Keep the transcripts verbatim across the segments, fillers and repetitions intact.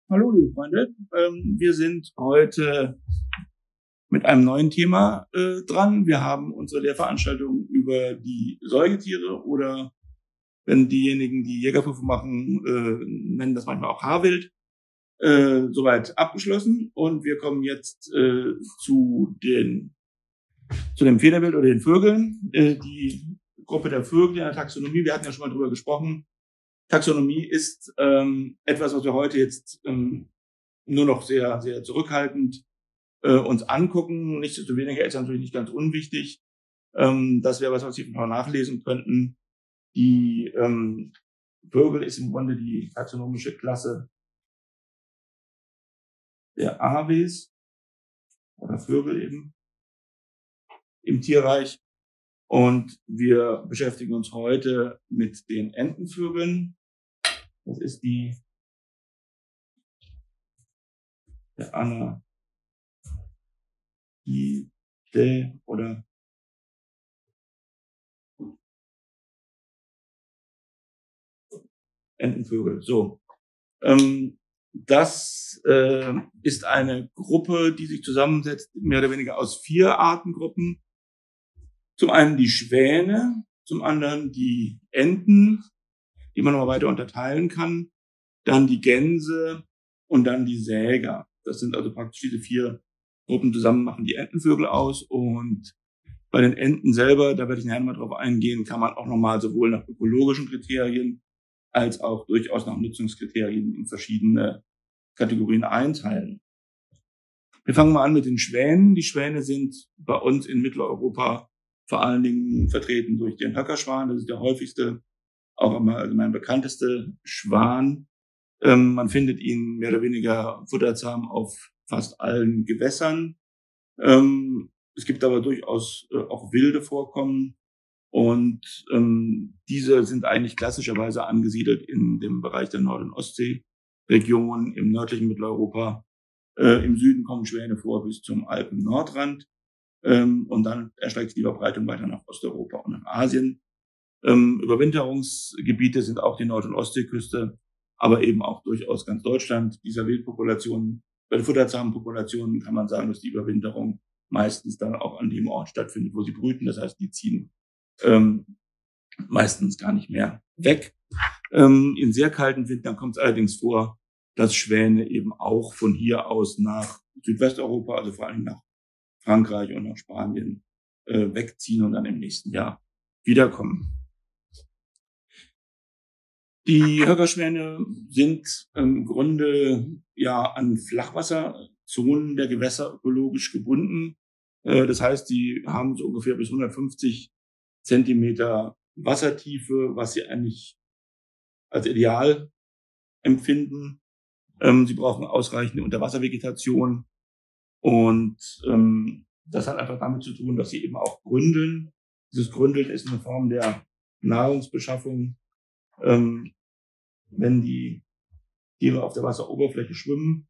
Hallo, liebe Freunde. Ähm, wir sind heute mit einem neuen Thema äh, dran. Wir haben unsere Lehrveranstaltung über die Säugetiere oder wenn diejenigen, die Jägerprüfung machen, äh, nennen das manchmal auch Haarwild, äh, soweit abgeschlossen. Und wir kommen jetzt äh, zu den zu dem Federwild oder den Vögeln. Äh, die Gruppe der Vögel in der Taxonomie, wir hatten ja schon mal drüber gesprochen. Taxonomie ist ähm, etwas, was wir heute jetzt ähm, nur noch sehr, sehr zurückhaltend äh, uns angucken. Nichtsdestoweniger ist natürlich nicht ganz unwichtig. Ähm, das wäre was, was Sie noch nachlesen könnten. Die ähm, Vögel ist im Grunde die taxonomische Klasse der Aves oder Vögel eben im Tierreich. Und wir beschäftigen uns heute mit den Entenvögeln. Das ist die der Anahidae oder Entenvögel. So. Ähm, das äh, ist eine Gruppe, die sich zusammensetzt, mehr oder weniger aus vier Artengruppen. Zum einen die Schwäne, zum anderen die Enten, die man noch weiter unterteilen kann, dann die Gänse und dann die Säger. Das sind also praktisch diese vier Gruppen zusammen machen die Entenvögel aus. Und bei den Enten selber, da werde ich nachher mal drauf eingehen, kann man auch nochmal sowohl nach ökologischen Kriterien als auch durchaus nach Nutzungskriterien in verschiedene Kategorien einteilen. Wir fangen mal an mit den Schwänen. Die Schwäne sind bei uns in Mitteleuropa vor allen Dingen vertreten durch den Höckerschwan. Das ist der häufigste, auch immer also mein bekannteste Schwan. Ähm, man findet ihn mehr oder weniger futterzahm auf fast allen Gewässern. Ähm, es gibt aber durchaus äh, auch wilde Vorkommen. Und ähm, diese sind eigentlich klassischerweise angesiedelt in dem Bereich der Nord- und Ostseeregion im nördlichen Mitteleuropa. Äh, Im Süden kommen Schwäne vor bis zum Alpen-Nordrand. Ähm, und dann erstreckt sich die Verbreitung weiter nach Osteuropa und nach Asien. Ähm, Überwinterungsgebiete sind auch die Nord- und Ostseeküste, aber eben auch durchaus ganz Deutschland. Dieser Wildpopulationen, bei den futterzahmen Populationen kann man sagen, dass die Überwinterung meistens dann auch an dem Ort stattfindet, wo sie brüten. Das heißt, die ziehen ähm, meistens gar nicht mehr weg. Ähm, in sehr kalten Wintern kommt es allerdings vor, dass Schwäne eben auch von hier aus nach Südwesteuropa, also vor allem nach Frankreich und nach Spanien, äh, wegziehen und dann im nächsten Jahr wiederkommen. Die Höckerschwäne sind im Grunde ja an Flachwasserzonen der Gewässer ökologisch gebunden. Äh, das heißt, die haben so ungefähr bis hundertfünfzig Zentimeter Wassertiefe, was sie eigentlich als ideal empfinden. Ähm, sie brauchen ausreichende Unterwasservegetation und ähm, das hat einfach damit zu tun, dass sie eben auch gründeln. Dieses Gründeln ist eine Form der Nahrungsbeschaffung. Ähm, wenn die Tiere auf der Wasseroberfläche schwimmen,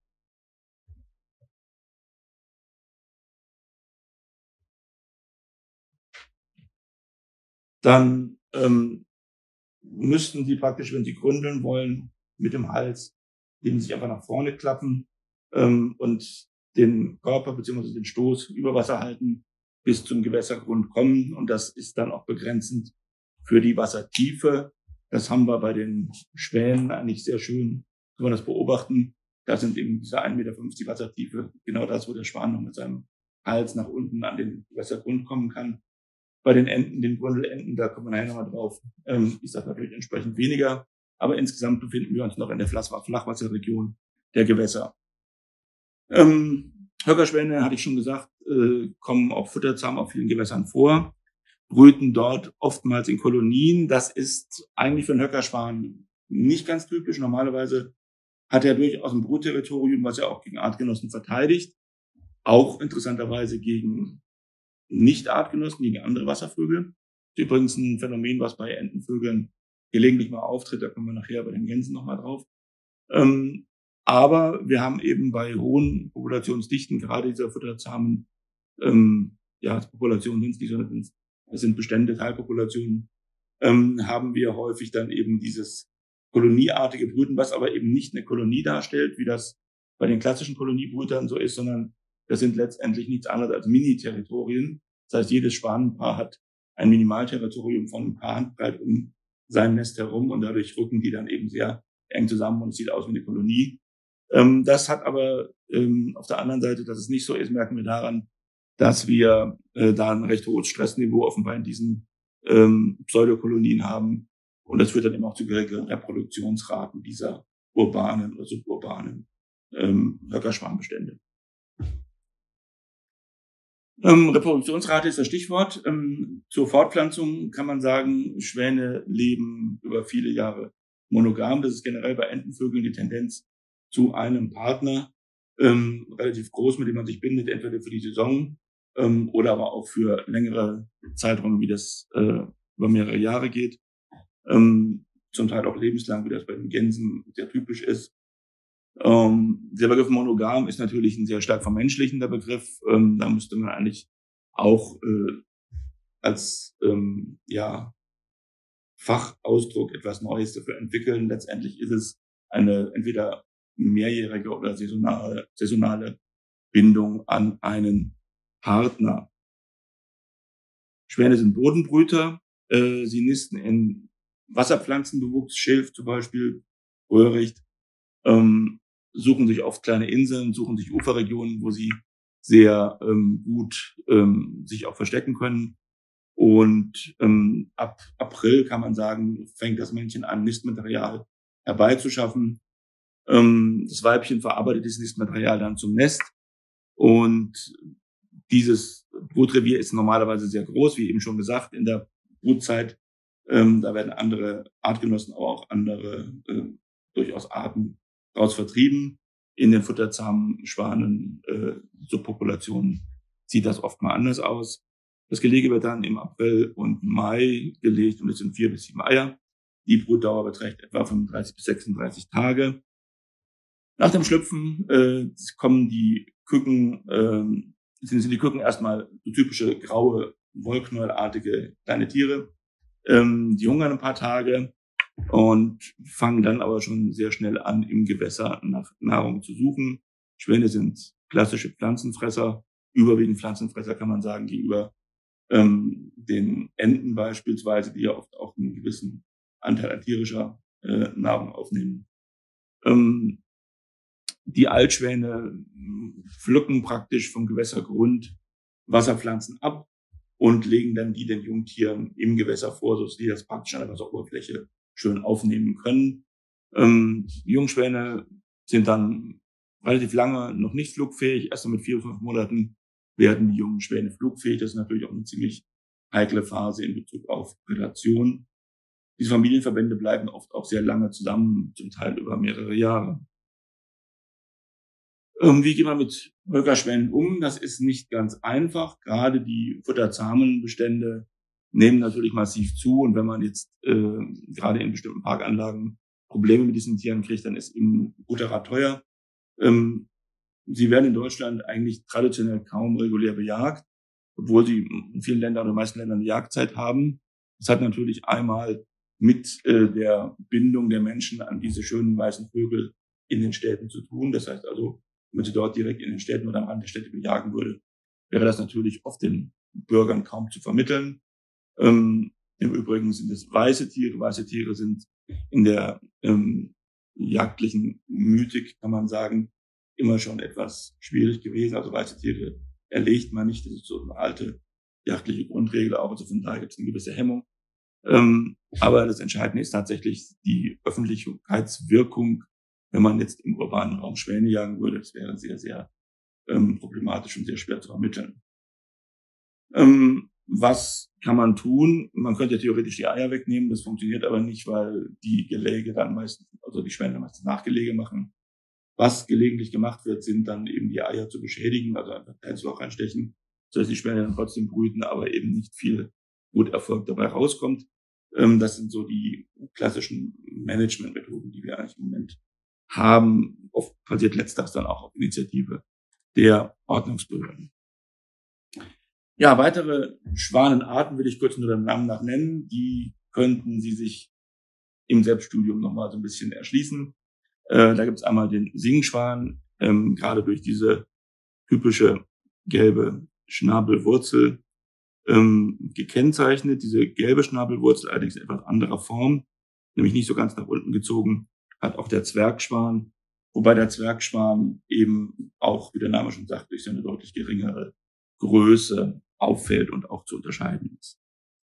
dann ähm, müssten sie praktisch, wenn sie gründeln wollen, mit dem Hals, den sie sich einfach nach vorne klappen ähm, und den Körper bzw. den Stoß über Wasser halten, bis zum Gewässergrund kommen. Und das ist dann auch begrenzend für die Wassertiefe. Das haben wir bei den Schwänen eigentlich sehr schön, kann man das beobachten. Da sind eben diese ein Meter fünfzig Wassertiefe genau das, wo der Schwan noch mit seinem Hals nach unten an den Gewässergrund kommen kann. Bei den Enten, den Grundelenten, da kommen wir nachher nochmal drauf, ähm, ist das natürlich entsprechend weniger. Aber insgesamt befinden wir uns noch in der Flachwasserregion der Gewässer. Ähm, Höckerschwäne, hatte ich schon gesagt, äh, kommen auch futterzahm auf vielen Gewässern vor, brüten dort oftmals in Kolonien. Das ist eigentlich für einen Höckerschwan nicht ganz typisch. Normalerweise hat er durchaus ein Brutterritorium, was er auch gegen Artgenossen verteidigt. Auch interessanterweise gegen Nicht-Artgenossen, gegen andere Wasservögel. Das ist übrigens ein Phänomen, was bei Entenvögeln gelegentlich mal auftritt. Da kommen wir nachher bei den Gänsen nochmal drauf. Ähm, aber wir haben eben bei hohen Populationsdichten, gerade dieser futterzahmen ähm, ja, Populationen sind es nicht, sondern es sind Bestände, Teilpopulationen, ähm, haben wir häufig dann eben dieses kolonieartige Brüten, was aber eben nicht eine Kolonie darstellt, wie das bei den klassischen Koloniebrütern so ist, sondern das sind letztendlich nichts anderes als Mini-Territorien. Das heißt, jedes Schwanenpaar hat ein Minimalterritorium von ein paar Handbreit um sein Nest herum und dadurch rücken die dann eben sehr eng zusammen und es sieht aus wie eine Kolonie. Ähm, das hat aber ähm, auf der anderen Seite, dass es nicht so ist, merken wir daran, dass wir äh, da ein recht hohes Stressniveau offenbar in diesen ähm, Pseudokolonien haben. Und das führt dann eben auch zu geringeren Reproduktionsraten dieser urbanen oder suburbanen ähm, Höckerschwanbestände. Ähm, Reproduktionsrate ist das Stichwort. Ähm, zur Fortpflanzung kann man sagen, Schwäne leben über viele Jahre monogam. Das ist generell bei Entenvögeln die Tendenz zu einem Partner, ähm, relativ groß, mit dem man sich bindet, entweder für die Saison ähm, oder aber auch für längere Zeiträume, wie das äh, über mehrere Jahre geht. Ähm, zum Teil auch lebenslang, wie das bei den Gänsen sehr typisch ist. Ähm, der Begriff monogam ist natürlich ein sehr stark vermenschlichender Begriff. Ähm, da müsste man eigentlich auch äh, als ähm, ja, Fachausdruck etwas Neues dafür entwickeln. Letztendlich ist es eine entweder mehrjährige oder saisonale, saisonale Bindung an einen Partner. Schwäne sind Bodenbrüter. Äh, sie nisten in Wasserpflanzenbewuchs, Schilf zum Beispiel, Röhricht. Ähm, suchen sich oft kleine Inseln, suchen sich Uferregionen, wo sie sehr ähm, gut ähm, sich auch verstecken können. Und ähm, ab April kann man sagen, fängt das Männchen an, Nistmaterial herbeizuschaffen. Ähm, das Weibchen verarbeitet dieses Nistmaterial dann zum Nest. Und dieses Brutrevier ist normalerweise sehr groß, wie eben schon gesagt, in der Brutzeit. Ähm, da werden andere Artgenossen, aber auch andere äh, durchaus Arten raus vertrieben. In den futterzahmen Schwanen, äh, Subpopulationen sieht das oft mal anders aus. Das Gelege wird dann im April und Mai gelegt und es sind vier bis sieben Eier. Die Brutdauer beträgt etwa fünfunddreißig bis sechsunddreißig Tage. Nach dem Schlüpfen äh, kommen die Küken, äh, sind, sind die Küken erstmal so typische graue, wollknäuelartige kleine Tiere. Ähm, die hungern ein paar Tage und fangen dann aber schon sehr schnell an, im Gewässer nach Nahrung zu suchen. Schwäne sind klassische Pflanzenfresser, überwiegend Pflanzenfresser kann man sagen, gegenüber ähm, den Enten beispielsweise, die ja oft auch einen gewissen Anteil an tierischer äh, Nahrung aufnehmen. Ähm, die Altschwäne pflücken praktisch vom Gewässergrund Wasserpflanzen ab und legen dann die den Jungtieren im Gewässer vor, sodass die das praktisch an der Wasseroberfläche schön aufnehmen können. Ähm, Jungschwäne sind dann relativ lange noch nicht flugfähig. Erst mit vier, fünf Monaten werden die jungen Schwäne flugfähig. Das ist natürlich auch eine ziemlich heikle Phase in Bezug auf Prädation. Diese Familienverbände bleiben oft auch sehr lange zusammen, zum Teil über mehrere Jahre. Ähm, wie geht man mit Höckerschwänen um? Das ist nicht ganz einfach. Gerade die futterzahmen Bestände nehmen natürlich massiv zu. Und wenn man jetzt äh, gerade in bestimmten Parkanlagen Probleme mit diesen Tieren kriegt, dann ist eben guter Rat teuer. Ähm, sie werden in Deutschland eigentlich traditionell kaum regulär bejagt, obwohl sie in vielen Ländern oder in den meisten Ländern eine Jagdzeit haben. Das hat natürlich einmal mit äh, der Bindung der Menschen an diese schönen weißen Vögel in den Städten zu tun. Das heißt also, wenn man sie dort direkt in den Städten oder am Rand der Städte bejagen würde, wäre das natürlich oft den Bürgern kaum zu vermitteln. Ähm, Im Übrigen sind es weiße Tiere. Weiße Tiere sind in der ähm, jagdlichen Mythik, kann man sagen, immer schon etwas schwierig gewesen. Also weiße Tiere erlegt man nicht. Das ist so eine alte jagdliche Grundregel auch. Also von daher gibt es eine gewisse Hemmung. Ähm, aber das Entscheidende ist tatsächlich die Öffentlichkeitswirkung. Wenn man jetzt im urbanen Raum Schwäne jagen würde, das wäre sehr, sehr ähm, problematisch und sehr schwer zu vermitteln. Ähm, was kann man tun? Man könnte theoretisch die Eier wegnehmen, das funktioniert aber nicht, weil die Geläge dann meistens, also die Schwäne meistens Nachgelege machen. Was gelegentlich gemacht wird, sind dann eben die Eier zu beschädigen, also einfach kein Loch reinstechen, sodass die Schwäne dann trotzdem brüten, aber eben nicht viel gut Erfolg dabei rauskommt. Ähm, das sind so die klassischen Managementmethoden, die wir eigentlich im Moment haben. Oft passiert letzteres dann auch auf Initiative der Ordnungsbehörden. Ja, weitere Schwanenarten will ich kurz nur dem Namen nach nennen. Die könnten Sie sich im Selbststudium nochmal so ein bisschen erschließen. Äh, da gibt es einmal den Singschwan, ähm, gerade durch diese typische gelbe Schnabelwurzel ähm, gekennzeichnet. Diese gelbe Schnabelwurzel allerdings in etwas anderer Form, nämlich nicht so ganz nach unten gezogen, hat auch der Zwergschwan, wobei der Zwergschwan eben auch, wie der Name schon sagt, durch seine deutlich geringere Größe auffällt und auch zu unterscheiden ist.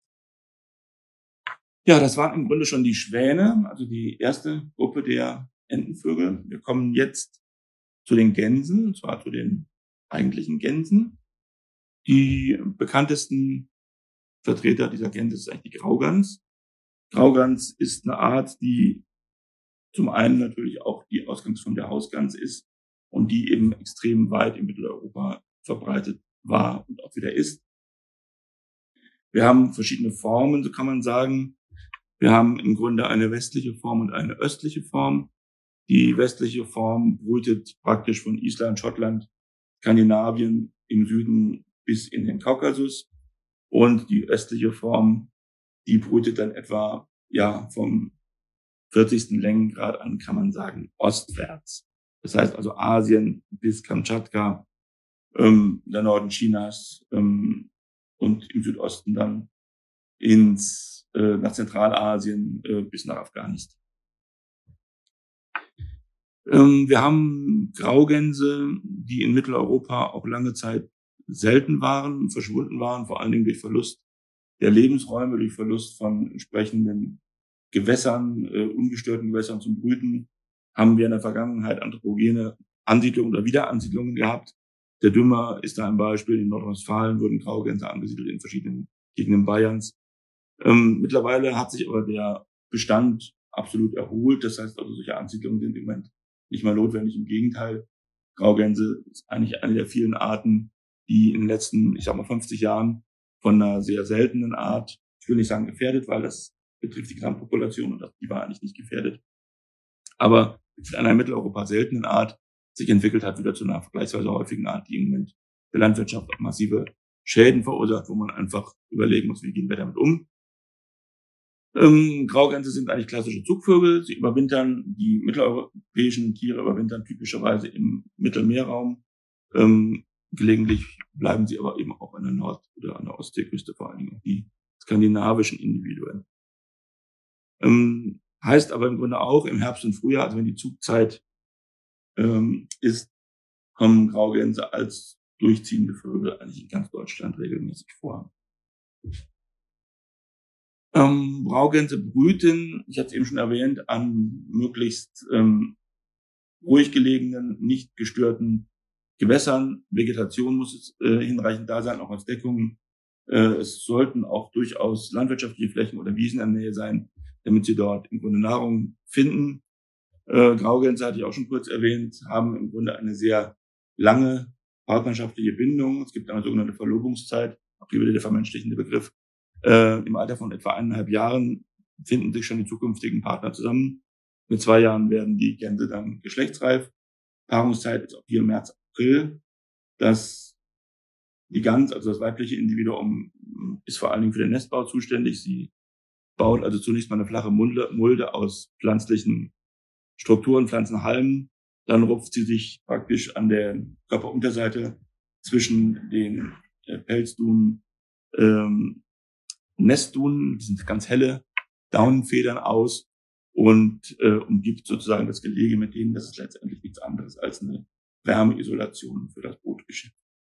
Ja, das waren im Grunde schon die Schwäne, also die erste Gruppe der Entenvögel. Wir kommen jetzt zu den Gänsen, und zwar zu den eigentlichen Gänsen. Die bekanntesten Vertreter dieser Gänse ist eigentlich die Graugans. Graugans ist eine Art, die zum einen natürlich auch die Ausgangsform der Hausgans ist und die eben extrem weit in Mitteleuropa verbreitet war und auch wieder ist. Wir haben verschiedene Formen, so kann man sagen. Wir haben im Grunde eine westliche Form und eine östliche Form. Die westliche Form brütet praktisch von Island, Schottland, Skandinavien im Süden bis in den Kaukasus. Und die östliche Form, die brütet dann etwa ja vom vierzigsten Längengrad an, kann man sagen, ostwärts. Das heißt also Asien bis Kamtschatka, ähm, der Norden Chinas ähm, und im Südosten dann ins äh, nach Zentralasien äh, bis nach Afghanistan. Ähm, wir haben Graugänse, die in Mitteleuropa auch lange Zeit selten waren, verschwunden waren, vor allen Dingen durch Verlust der Lebensräume, durch Verlust von entsprechenden Gewässern, äh, ungestörten Gewässern zum Brüten, haben wir in der Vergangenheit anthropogene Ansiedlungen oder Wiederansiedlungen gehabt. Der Dümmer ist da ein Beispiel. In Nordrhein-Westfalen wurden Graugänse angesiedelt in verschiedenen Gegenden Bayerns. Ähm, mittlerweile hat sich aber der Bestand absolut erholt. Das heißt also, solche Ansiedlungen sind im Moment nicht mehr notwendig. Im Gegenteil, Graugänse ist eigentlich eine der vielen Arten, die in den letzten, ich sag mal, fünfzig Jahren von einer sehr seltenen Art, ich will nicht sagen gefährdet, weil das betrifft die Gesamtpopulation und die war eigentlich nicht gefährdet, aber mit einer in Mitteleuropa seltenen Art sich entwickelt hat, wieder zu einer vergleichsweise häufigen Art, die im Moment der Landwirtschaft auch massive Schäden verursacht, wo man einfach überlegen muss, wie gehen wir damit um. Ähm, Graugänse sind eigentlich klassische Zugvögel. Sie überwintern, die mitteleuropäischen Tiere überwintern typischerweise im Mittelmeerraum. Ähm, gelegentlich bleiben sie aber eben auch an der Nord- oder an der Ostseeküste, vor allen Dingen die skandinavischen Individuen. Ähm, heißt aber im Grunde auch im Herbst und Frühjahr, also wenn die Zugzeit ähm, ist, kommen Graugänse als durchziehende Vögel eigentlich in ganz Deutschland regelmäßig vor. Ähm, Graugänse brüten, ich hatte es eben schon erwähnt, an möglichst ähm, ruhig gelegenen, nicht gestörten Gewässern. Vegetation muss es, äh, hinreichend da sein, auch als Deckung. Äh, es sollten auch durchaus landwirtschaftliche Flächen oder Wiesen in der Nähe sein, damit sie dort im Grunde Nahrung finden. Äh, Graugänse, hatte ich auch schon kurz erwähnt, haben im Grunde eine sehr lange partnerschaftliche Bindung. Es gibt eine sogenannte Verlobungszeit, auch hier wieder der vermenschlichende Begriff. Äh, Im Alter von etwa eineinhalb Jahren finden sich schon die zukünftigen Partner zusammen. Mit zwei Jahren werden die Gänse dann geschlechtsreif. Paarungszeit ist auch hier März, April. Das, die Gans, also das weibliche Individuum, ist vor allen Dingen für den Nestbau zuständig. Sie baut also zunächst mal eine flache Mulde, Mulde aus pflanzlichen Strukturen, Pflanzenhalmen. Dann rupft sie sich praktisch an der Körperunterseite zwischen den äh, Pelzdunen, ähm, Nestdunen, die sind ganz helle Daunenfedern aus und äh, umgibt sozusagen das Gelege mit denen. Das ist letztendlich nichts anderes als eine Wärmeisolation für das Brutgeschäft.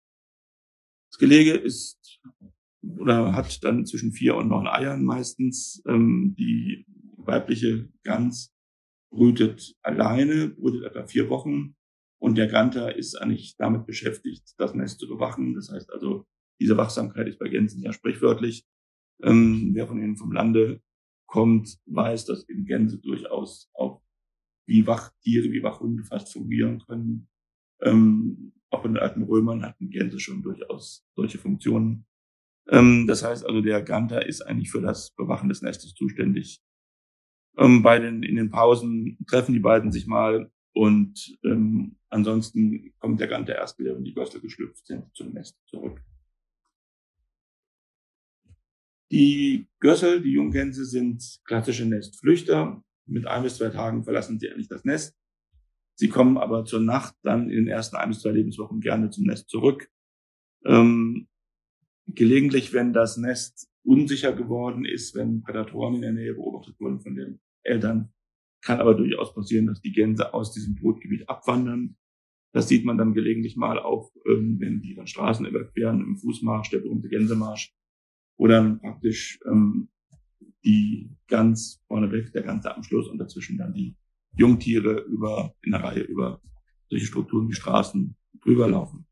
Das Gelege ist oder hat dann zwischen vier und neun Eiern meistens. Ähm, die weibliche Gans brütet alleine, brütet etwa vier Wochen und der Ganter ist eigentlich damit beschäftigt, das Nest zu bewachen. Das heißt also, diese Wachsamkeit ist bei Gänsen ja sprichwörtlich. Ähm, wer von ihnen vom Lande kommt, weiß, dass eben Gänse durchaus auch wie Wachtiere, wie Wachhunde fast fungieren können. Ähm, auch in den alten Römern hatten Gänse schon durchaus solche Funktionen. Ähm, das heißt also, der Ganter ist eigentlich für das Bewachen des Nestes zuständig. Ähm, bei den, in den Pausen treffen die beiden sich mal und ähm, ansonsten kommt der Ganter erst wieder, wenn die Göstel geschlüpft sind, zum Nest zurück. Die Gössel, die Junggänse, sind klassische Nestflüchter. Mit ein bis zwei Tagen verlassen sie eigentlich das Nest. Sie kommen aber zur Nacht dann in den ersten ein bis zwei Lebenswochen gerne zum Nest zurück. Ähm, gelegentlich, wenn das Nest unsicher geworden ist, wenn Prädatoren in der Nähe beobachtet wurden von den Eltern, kann aber durchaus passieren, dass die Gänse aus diesem Brutgebiet abwandern. Das sieht man dann gelegentlich mal auch, ähm, wenn die dann Straßen überqueren, im Fußmarsch, der berühmte Gänsemarsch, wo dann praktisch ähm, die ganz vorneweg, der ganze Abschluss und dazwischen dann die Jungtiere über, in der Reihe über solche Strukturen wie Straßen drüber laufen.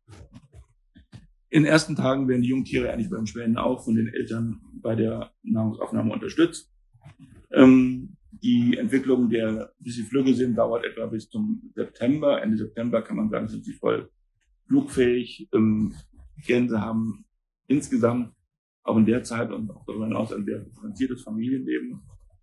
In den ersten Tagen werden die Jungtiere eigentlich beim Schwänen auch von den Eltern bei der Nahrungsaufnahme unterstützt. Ähm, die Entwicklung der, bis sie flügge sind, dauert etwa bis zum September. Ende September kann man sagen, sind sie voll flugfähig. Ähm, Gänse haben insgesamt auch in der Zeit und auch darüber hinaus ein sehr differenziertes Familienleben.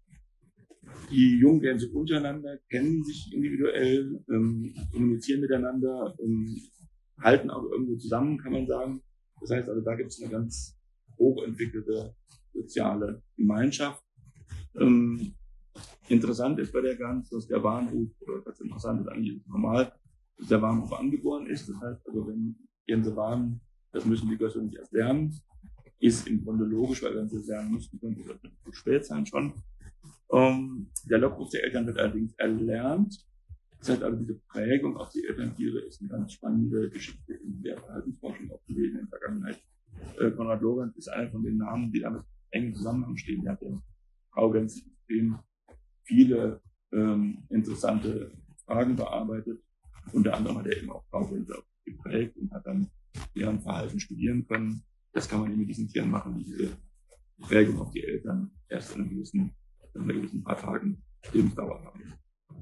Die Junggänse untereinander kennen sich individuell, ähm, kommunizieren miteinander, ähm, halten auch irgendwo zusammen, kann man sagen. Das heißt also, da gibt es eine ganz hochentwickelte soziale Gemeinschaft. Ähm, interessant ist bei der Gans, dass der Warnruf, oder ganz interessant ist eigentlich normal, dass der Warnruf angeboren ist. Das heißt also, wenn Gänse warnen, das müssen die Götter nicht erst lernen. Ist im Grunde logisch, weil wenn sie es lernen müssten, könnte es zu spät sein schon. Ähm, der Lockruf der Eltern wird allerdings erlernt. Das heißt also, diese Prägung auf die Elterntiere ist eine ganz spannende Geschichte in der Verhaltensforschung auch gewesen in der Vergangenheit. Äh, Konrad Lorenz ist einer von den Namen, die damit eng im Zusammenhang stehen. Er hat ja Graugänse extrem viele ähm, interessante Fragen bearbeitet. Unter anderem hat er eben auch Graugänse geprägt und hat dann deren Verhalten studieren können. Das kann man eben mit diesen Tieren machen, die diese Prägung auf die Eltern erst in einem gewissen, in einer gewissen paar Tagen Lebensdauer haben.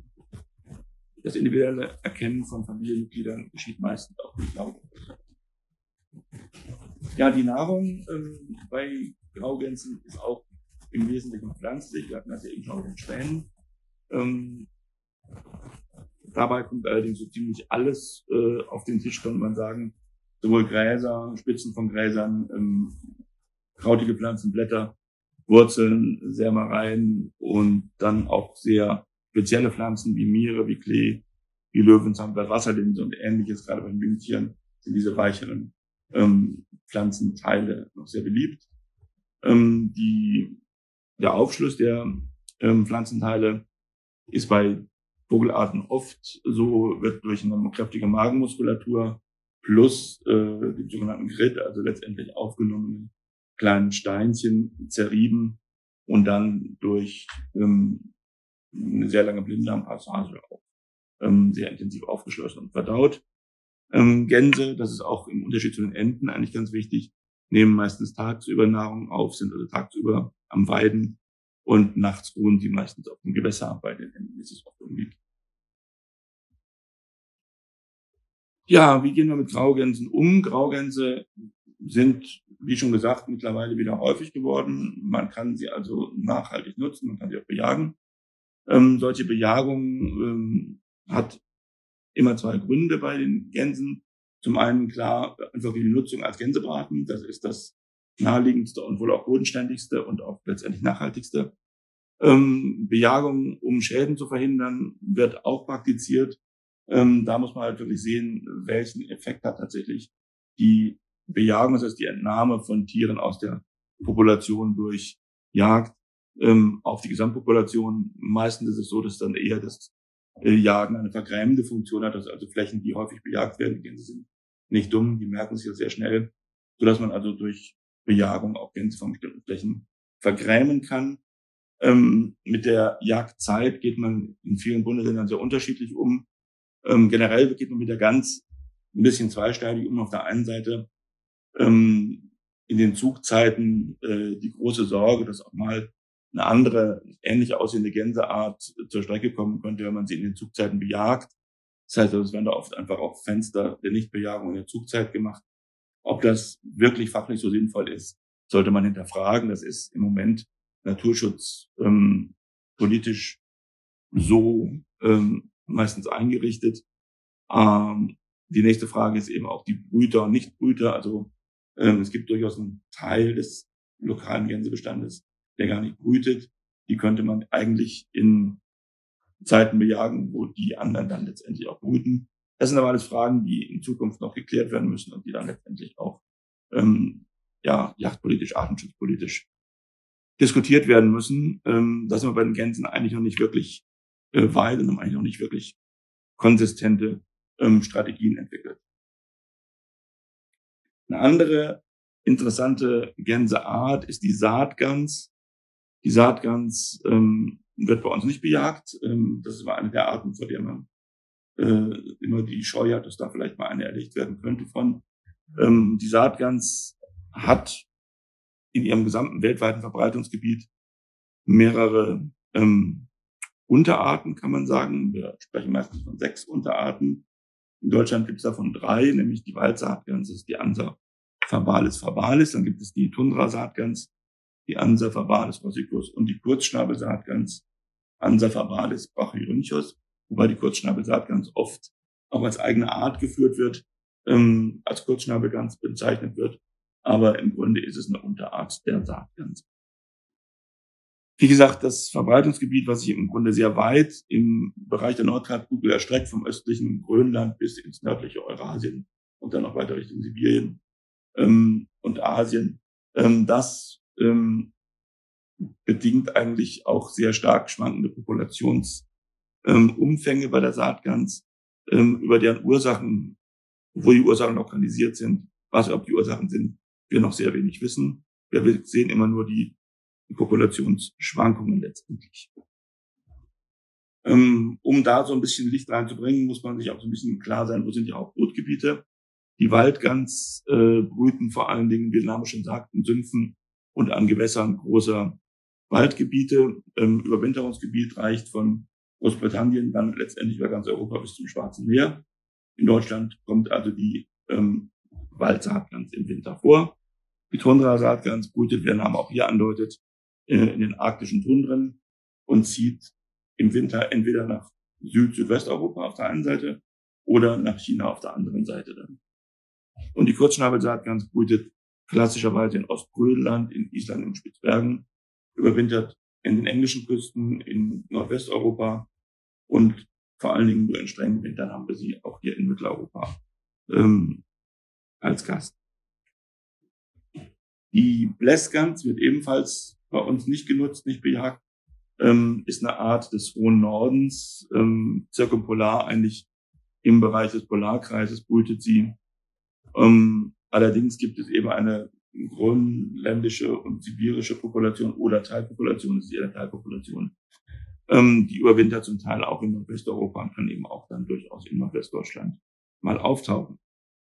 Das individuelle Erkennen von Familienmitgliedern geschieht meistens auch durch Glauben. Ja, die Nahrung ähm, bei Graugänsen ist auch im Wesentlichen pflanzlich. Wir hatten das ja eben schon mit den Schwänen. Ähm, dabei kommt allerdings so ziemlich alles äh, auf den Tisch, kann man sagen. Sowohl Gräser, Spitzen von Gräsern, ähm, krautige Pflanzen, Blätter, Wurzeln, Sämereien und dann auch sehr spezielle Pflanzen wie Miere, wie Klee, wie Löwenzahn, Wasserlinse und ähnliches. Gerade bei den Jungtieren sind diese weicheren ähm, Pflanzenteile noch sehr beliebt. Ähm, die, der Aufschluss der ähm, Pflanzenteile ist bei Vogelarten oft so, wird durch eine kräftige Magenmuskulatur plus äh, die sogenannten Grit, also letztendlich aufgenommene kleinen Steinchen, zerrieben und dann durch ähm, eine sehr lange Blinddarmpassage auch ähm, sehr intensiv aufgeschlossen und verdaut. Ähm, Gänse, das ist auch im Unterschied zu den Enten eigentlich ganz wichtig, nehmen meistens tagsüber Nahrung auf, sind also tagsüber am Weiden und nachts ruhen sie meistens auf dem Gewässer. Bei den Enten ist es oft umgekehrt. Ja, wie gehen wir mit Graugänsen um? Graugänse sind, wie schon gesagt, mittlerweile wieder häufig geworden. Man kann sie also nachhaltig nutzen, man kann sie auch bejagen. Ähm, solche Bejagung ähm, hat immer zwei Gründe bei den Gänsen. Zum einen klar einfach die Nutzung als Gänsebraten. Das ist das naheliegendste und wohl auch bodenständigste und auch letztendlich nachhaltigste. Ähm, Bejagung, um Schäden zu verhindern, wird auch praktiziert. Ähm, da muss man halt wirklich sehen, welchen Effekt hat tatsächlich die Bejagung, das heißt die Entnahme von Tieren aus der Population durch Jagd ähm, auf die Gesamtpopulation. Meistens ist es so, dass dann eher das äh, Jagen eine vergrämende Funktion hat, dass also Flächen, die häufig bejagt werden, Gänse sind nicht dumm, die merken sich ja sehr schnell, sodass man also durch Bejagung auch Gänse von bestimmten Flächen vergrämen kann. Ähm, mit der Jagdzeit geht man in vielen Bundesländern sehr unterschiedlich um. Ähm, generell geht man mit der Gans ein bisschen zweisteinig um. Auf der einen Seite ähm, in den Zugzeiten äh, die große Sorge, dass auch mal eine andere, ähnlich aussehende Gänseart zur Strecke kommen könnte, wenn man sie in den Zugzeiten bejagt. Das heißt, es werden da oft einfach auch Fenster der Nichtbejagung in der Zugzeit gemacht. Ob das wirklich fachlich so sinnvoll ist, sollte man hinterfragen. Das ist im Moment Naturschutz ähm, politisch so ähm, meistens eingerichtet. Ähm, die nächste Frage ist eben auch die Brüter und Nichtbrüter. Also ähm, es gibt durchaus einen Teil des lokalen Gänsebestandes, der gar nicht brütet. Die könnte man eigentlich in Zeiten bejagen, wo die anderen dann letztendlich auch brüten. Das sind aber alles Fragen, die in Zukunft noch geklärt werden müssen und die dann letztendlich auch ähm, ja, jagdpolitisch, artenschutzpolitisch diskutiert werden müssen. Ähm, da sind wir bei den Gänsen eigentlich noch nicht wirklich äh, weit und haben eigentlich noch nicht wirklich konsistente ähm, Strategien entwickelt. Eine andere interessante Gänseart ist die Saatgans. Die Saatgans ähm, wird bei uns nicht bejagt. Ähm, das ist immer eine der Arten, vor der man äh, immer die Scheu hat, dass da vielleicht mal eine erlegt werden könnte von. Ähm, die Saatgans hat in ihrem gesamten weltweiten Verbreitungsgebiet mehrere ähm, Unterarten, kann man sagen. Wir sprechen meistens von sechs Unterarten. In Deutschland gibt es davon drei, nämlich die Waldsaatgans, das ist die Ansa fabalis fabalis. Dann gibt es die Tundrasaatgans, die Ansa fabalis rossicus und die Kurzschnabelsaatgans, Ansa fabalis brachyrhynchus, wobei die Kurzschnabelsaatgans oft auch als eigene Art geführt wird, ähm, als Kurzschnabelgans bezeichnet wird. Aber im Grunde ist es eine Unterart der Saatgans. Wie gesagt, das Verbreitungsgebiet, was sich im Grunde sehr weit im Bereich der Nordhalbkugel erstreckt, vom östlichen Grönland bis ins nördliche Eurasien und dann noch weiter Richtung Sibirien ähm, und Asien, ähm, das ähm, bedingt eigentlich auch sehr stark schwankende Populationsumfänge ähm, bei der Saatgans, ähm, über deren Ursachen, wo die Ursachen lokalisiert sind, was ob die Ursachen sind, wir noch sehr wenig wissen. Wir sehen immer nur die Populationsschwankungen letztendlich. Ähm, um da so ein bisschen Licht reinzubringen, muss man sich auch so ein bisschen klar sein, wo sind die Hauptbrutgebiete. Die Waldgans äh, brüten vor allen Dingen in vietnamischen Sargten, Sümpfen und an Gewässern großer Waldgebiete. Ähm, Überwinterungsgebiet reicht von Großbritannien dann letztendlich über ganz Europa bis zum Schwarzen Meer. In Deutschland kommt also die ähm, Waldsaatgans im Winter vor. Die Tundrasaatgans brütet, wie der Name auch hier andeutet, in den arktischen Tundren und zieht im Winter entweder nach Süd-, Südwesteuropa auf der einen Seite oder nach China auf der anderen Seite dann. Und die Kurzschnabelsaatgans brütet klassischerweise in Ostgrönland, in Island und Spitzbergen, überwintert in den englischen Küsten, in Nordwesteuropa und vor allen Dingen nur in strengen Wintern haben wir sie auch hier in Mitteleuropa ähm, als Gast. Die Blässgans wird ebenfalls bei uns nicht genutzt, nicht bejagt, ähm, ist eine Art des hohen Nordens, ähm, zirkumpolar, eigentlich im Bereich des Polarkreises brütet sie. Ähm, allerdings gibt es eben eine grönländische und sibirische Population oder Teilpopulation, das ist eher eine Teilpopulation, ähm, die überwintert zum Teil auch in Nordwesteuropa und kann eben auch dann durchaus in Nordwestdeutschland mal auftauchen.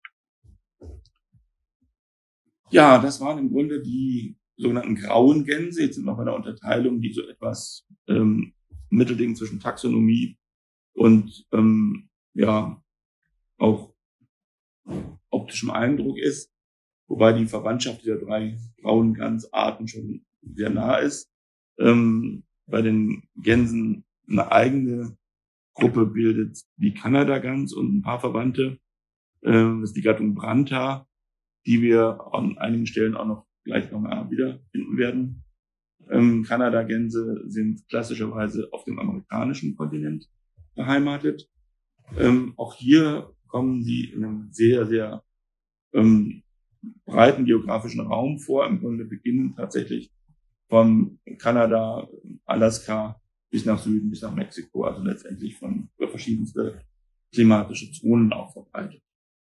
Ja, das waren im Grunde die sogenannten grauen Gänse. Jetzt sind wir bei der Unterteilung, die so etwas ähm, Mittelding zwischen Taxonomie und ähm, ja auch optischem Eindruck ist, wobei die Verwandtschaft dieser drei grauen Gansarten schon sehr nah ist. Ähm, bei den Gänsen eine eigene Gruppe bildet die Kanadagans und ein paar Verwandte. Ähm, das ist die Gattung Branta, die wir an einigen Stellen auch noch gleich nochmal wiederfinden werden. Ähm, Kanadagänse sind klassischerweise auf dem amerikanischen Kontinent beheimatet. Ähm, auch hier kommen sie in einem sehr, sehr ähm, breiten geografischen Raum vor. Im Grunde beginnen tatsächlich von Kanada, Alaska bis nach Süden, bis nach Mexiko, also letztendlich von über verschiedenste klimatische Zonen auch verbreitet.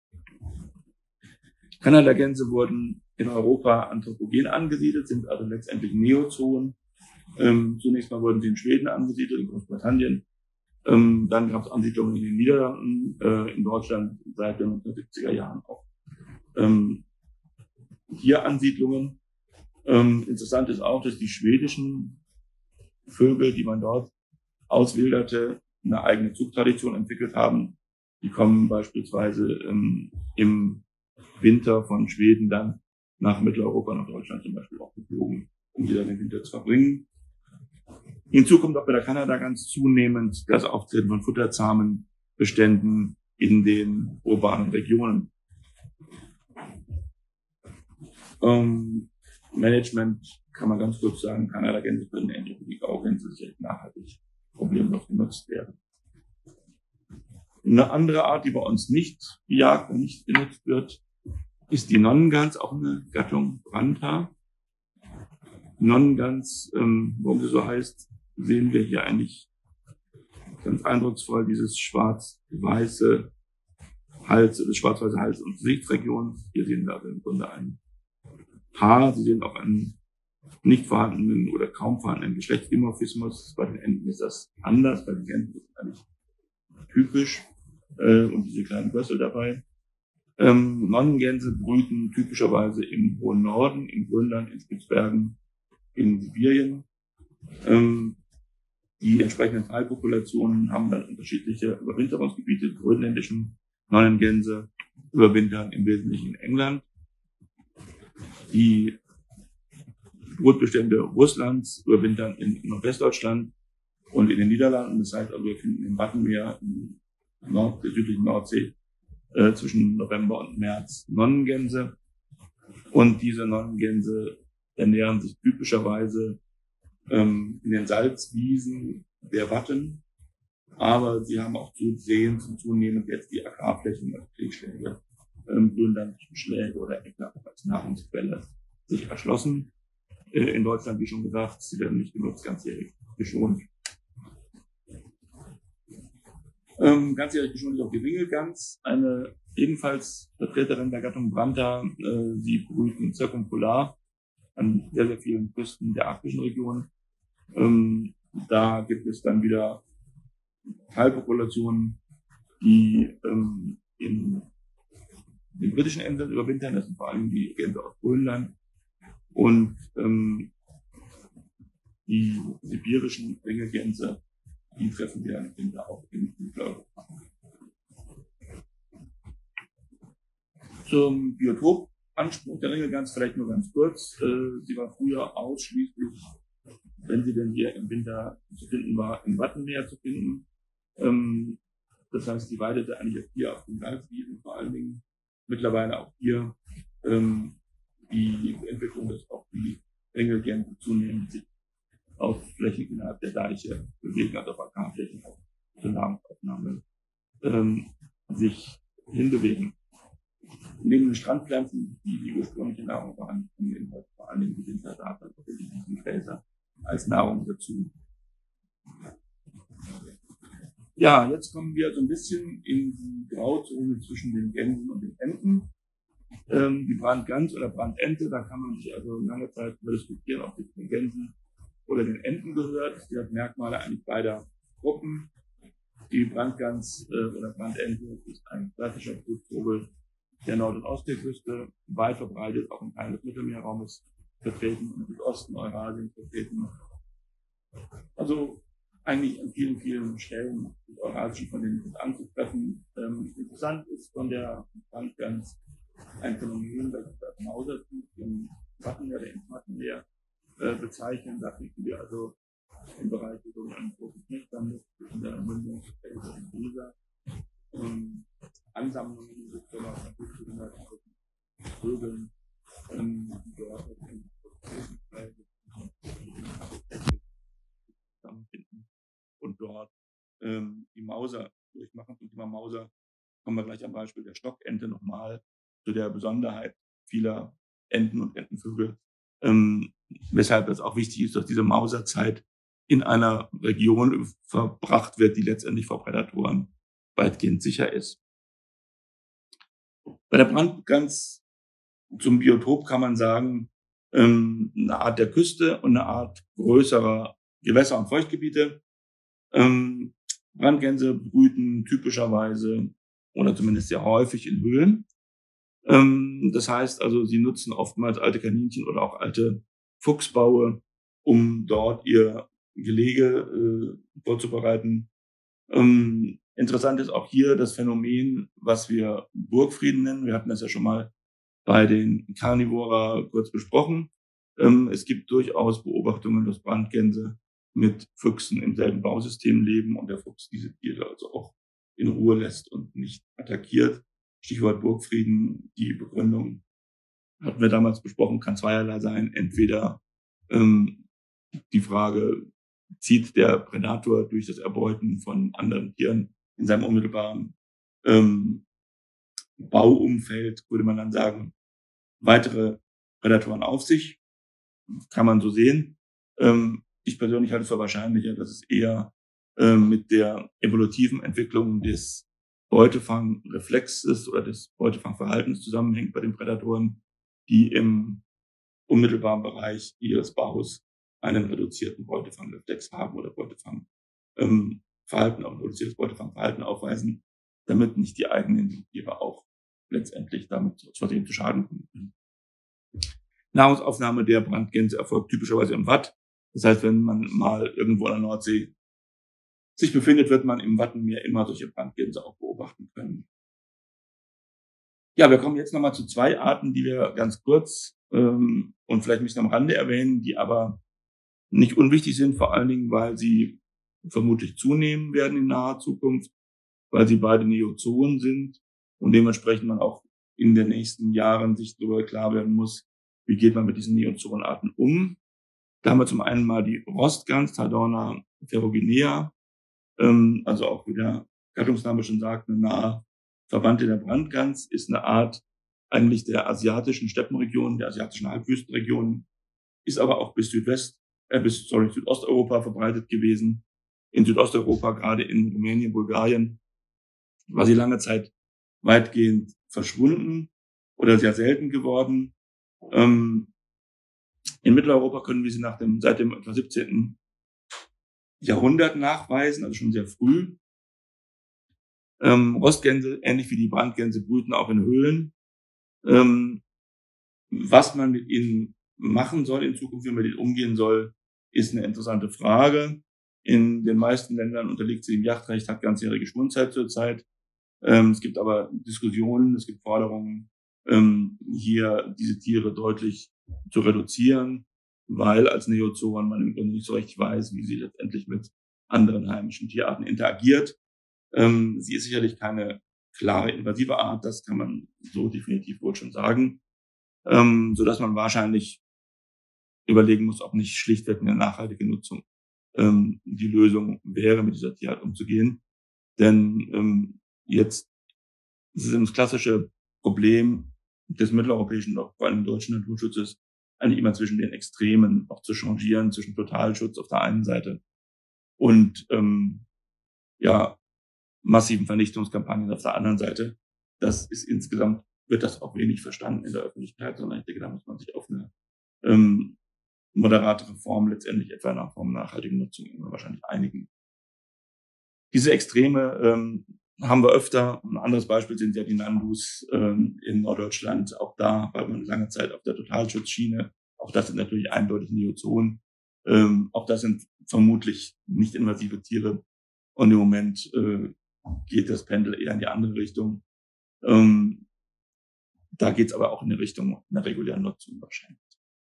Kanadagänse wurden in Europa anthropogen angesiedelt, sind also letztendlich Neozoen. Ähm, zunächst mal wurden sie in Schweden angesiedelt, in Großbritannien. Ähm, dann gab es Ansiedlungen in den Niederlanden, äh, in Deutschland seit den neunzehnhundertsiebziger Jahren auch. Ähm, hier Ansiedlungen. Ähm, interessant ist auch, dass die schwedischen Vögel, die man dort auswilderte, eine eigene Zugtradition entwickelt haben. Die kommen beispielsweise ähm, im Winter von Schweden dann nach Mitteleuropa, nach Deutschland zum Beispiel auch geflogen, um hier dann den Winter zu verbringen. Hinzu kommt auch bei der Kanadagans zunehmend das Auftreten von futterzahmen Beständen in den urbanen Regionen. Ähm, Management kann man ganz kurz sagen, Kanada-Gänse können in der Grau-Gänse sicherlich nachhaltig problemlos genutzt werden. Eine andere Art, die bei uns nicht gejagt und nicht genutzt wird, ist die Nonnengans, auch eine Gattung Brandhaar. Nonnengans, ähm, warum sie so heißt, sehen wir hier eigentlich ganz eindrucksvoll dieses schwarz-weiße Hals, das schwarz-weiße Hals- und Gesichtsregion. Hier sehen wir also im Grunde ein Haar. Sie sehen auch einen nicht vorhandenen oder kaum vorhandenen Geschlechtsdimorphismus. Bei den Enten ist das anders, bei den Gänsen ist das eigentlich typisch, äh, und diese kleinen Rössel dabei. Ähm, Nonnengänse brüten typischerweise im hohen Norden, in Grönland, in Spitzbergen, in Sibirien. Ähm, die entsprechenden Teilpopulationen haben dann unterschiedliche Überwinterungsgebiete. Die grönländischen Nonnengänse überwintern im Wesentlichen in England. Die Brutbestände Russlands überwintern in Nordwestdeutschland und in den Niederlanden. Das heißt also, wir finden im Wattenmeer, in Nord der südlichen Nordsee, äh, zwischen November und März Nonnengänse. Und diese Nonnengänse ernähren sich typischerweise ähm, in den Salzwiesen der Watten. Aber sie haben auch zusehends und zunehmend jetzt die Agrarflächen als Pflegschläge, ähm, Grünlandschläge oder Äcker als Nahrungsquelle sich erschlossen. Äh, in Deutschland, wie schon gesagt, sie werden nicht genutzt, ganzjährig geschont. Ähm, ganzjährig geschont ist auch die Ringelgans, eine ebenfalls Vertreterin der Gattung Brandhaar. Äh, sie brüten zirkumpolar an sehr, sehr vielen Küsten der arktischen Region. Ähm, da gibt es dann wieder Teilpopulationen, die ähm, in den britischen Inseln überwintern. Das sind vor allem die Gänse aus Grönland. Und ähm, die sibirischen Ringelgänse, die treffen wir im Winter auch in Mitteleuropa. Zum Biotopanspruch der Ringelgans vielleicht nur ganz kurz. Äh, sie war früher ausschließlich, wenn sie denn hier im Winter zu finden war, im Wattenmeer zu finden. Ähm, das heißt, sie weidete eigentlich auch hier auf den Salzwiesen, vor allen Dingen mittlerweile auch hier ähm, die Entwicklung, dass auch die Ringelgänse zunehmend sich auf Flächen innerhalb der Deiche bewegen, also auf Agrarflächen auch zur Nahrungsaufnahme ähm, sich hinbewegen. Neben den Strandpflanzen, die die ursprüngliche Nahrung waren, kommen halt vor allem die Wintersaat, also die Wiesengräser als Nahrung dazu. Ja, jetzt kommen wir so ein bisschen in die Grauzone zwischen den Gänsen und den Enten. Ähm, die Brandgans oder Brandente, da kann man sich also lange Zeit über diskutieren, ob es den Gänsen oder den Enten gehört. Die hat Merkmale eigentlich beider Gruppen. Die Brandgans äh, oder Brandente ist ein klassischer Brutvogel der Nord- und Ostseeküste, weit verbreitet, auch im Teil des Mittelmeerraumes vertreten und im Osten Eurasiens vertreten. Also eigentlich an vielen, vielen Stellen des Eurasischen Kontinents anzutreffen. Ähm, interessant ist von der Brandgans ein Phänomen, das das Mausertuch im Wattenmeer, der ins Wattenmeer äh, bezeichnen. Da finden wir also im Bereich des sogenannten großen Knechtlandes in der Mündung des Felder und Weser ähm, Ansammlungen des hunderttausend Vögeln, ähm, die dort zusammenfinden und dort ähm, die Mauser durchmachen. Zum Thema Mauser kommen wir gleich am Beispiel der Stockente nochmal zu der Besonderheit vieler Enten und Entenvögel, ähm, weshalb es auch wichtig ist, dass diese Mauserzeit in einer Region verbracht wird, die letztendlich vor Prädatoren weitgehend sicher ist. Bei der Brandgans zum Biotop kann man sagen, ähm, eine Art der Küste und eine Art größerer Gewässer- und Feuchtgebiete. Ähm, Brandgänse brüten typischerweise oder zumindest sehr häufig in Höhlen. Ähm, das heißt also, sie nutzen oftmals alte Kaninchen oder auch alte Fuchsbaue, um dort ihr Gelege äh, vorzubereiten. Ähm, interessant ist auch hier das Phänomen, was wir Burgfrieden nennen. Wir hatten das ja schon mal bei den Carnivora kurz besprochen. Ähm, es gibt durchaus Beobachtungen, dass Brandgänse mit Füchsen im selben Bausystem leben und der Fuchs diese Tiere also auch in Ruhe lässt und nicht attackiert. Stichwort Burgfrieden, die Begründung hatten wir damals besprochen, kann zweierlei sein. Entweder ähm, die Frage, zieht der Prädator durch das Erbeuten von anderen Tieren in seinem unmittelbaren ähm, Bauumfeld, würde man dann sagen, weitere Prädatoren auf sich. Kann man so sehen. Ähm, ich persönlich halte es für wahrscheinlicher, dass es eher ähm, mit der evolutiven Entwicklung des Beutefangreflexes oder des Beutefangverhaltens zusammenhängt bei den Prädatoren, die im unmittelbaren Bereich ihres Baus einen reduzierten Beutefangreflex haben oder Beutefangverhalten, ähm, Verhalten, auch ein reduziertes Beutefangverhalten aufweisen, damit nicht die eigenen Tiere auch letztendlich damit zu Versehen zu Schaden kommen können. Nahrungsaufnahme der Brandgänse erfolgt typischerweise im Watt. Das heißt, wenn man mal irgendwo an der Nordsee sich befindet, wird man im Wattenmeer immer solche Brandgänse auch beobachten können. Ja, wir kommen jetzt nochmal zu zwei Arten, die wir ganz kurz ähm, und vielleicht ein bisschen am Rande erwähnen, die aber nicht unwichtig sind, vor allen Dingen, weil sie vermutlich zunehmen werden in naher Zukunft, weil sie beide Neozoen sind und dementsprechend man auch in den nächsten Jahren sich darüber klar werden muss, wie geht man mit diesen Neozoenarten um. Da haben wir zum einen mal die Rostgans, Tadorna ferruginea, ähm, also auch wie der Gattungsname schon sagt, eine nahe Verwandte der Brandgans, ist eine Art eigentlich der asiatischen Steppenregionen, der asiatischen Halbwüstenregionen, ist aber auch bis Südwest, äh, bis sorry, Südosteuropa verbreitet gewesen. In Südosteuropa, gerade in Rumänien, Bulgarien, war sie lange Zeit weitgehend verschwunden oder sehr selten geworden. Ähm, in Mitteleuropa können wir sie nach dem, seit dem etwa siebzehnten Jahrhundert nachweisen, also schon sehr früh. Ähm, Rostgänse, ähnlich wie die Brandgänse, brüten auch in Höhlen. Ähm, was man mit ihnen machen soll in Zukunft, wie man mit ihnen umgehen soll, ist eine interessante Frage. In den meisten Ländern unterliegt sie dem Jagdrecht, hat ganzjährige Schwundzeit zurzeit. Ähm, es gibt aber Diskussionen, es gibt Forderungen, ähm, hier diese Tiere deutlich zu reduzieren, weil als Neozoon man im Grunde nicht so recht weiß, wie sie letztendlich mit anderen heimischen Tierarten interagiert. Ähm, sie ist sicherlich keine klare invasive Art, das kann man so definitiv wohl schon sagen, ähm, so dass man wahrscheinlich überlegen muss, ob nicht schlichtweg eine nachhaltige Nutzung ähm, die Lösung wäre, mit dieser Tierart umzugehen. Denn ähm, jetzt das ist das klassische Problem des mitteleuropäischen, auch vor allem deutschen Naturschutzes, eigentlich immer zwischen den Extremen auch zu changieren, zwischen Totalschutz auf der einen Seite und ähm, ja massiven Vernichtungskampagnen auf der anderen Seite. Das ist insgesamt, wird das auch wenig verstanden in der Öffentlichkeit, sondern ich denke, da muss man sich auf eine ähm, moderatere Form, letztendlich etwa einer Form nachhaltigen Nutzung wahrscheinlich einigen. Diese Extreme ähm, haben wir öfter. Ein anderes Beispiel sind ja die Nandus ähm, in Norddeutschland. Auch da war man lange Zeit auf der Totalschutzschiene. Auch das sind natürlich eindeutig Neozoen. Ähm, auch das sind vermutlich nicht invasive Tiere. Und im Moment äh, geht das Pendel eher in die andere Richtung. Ähm, da geht es aber auch in die Richtung einer regulären Nutzung wahrscheinlich.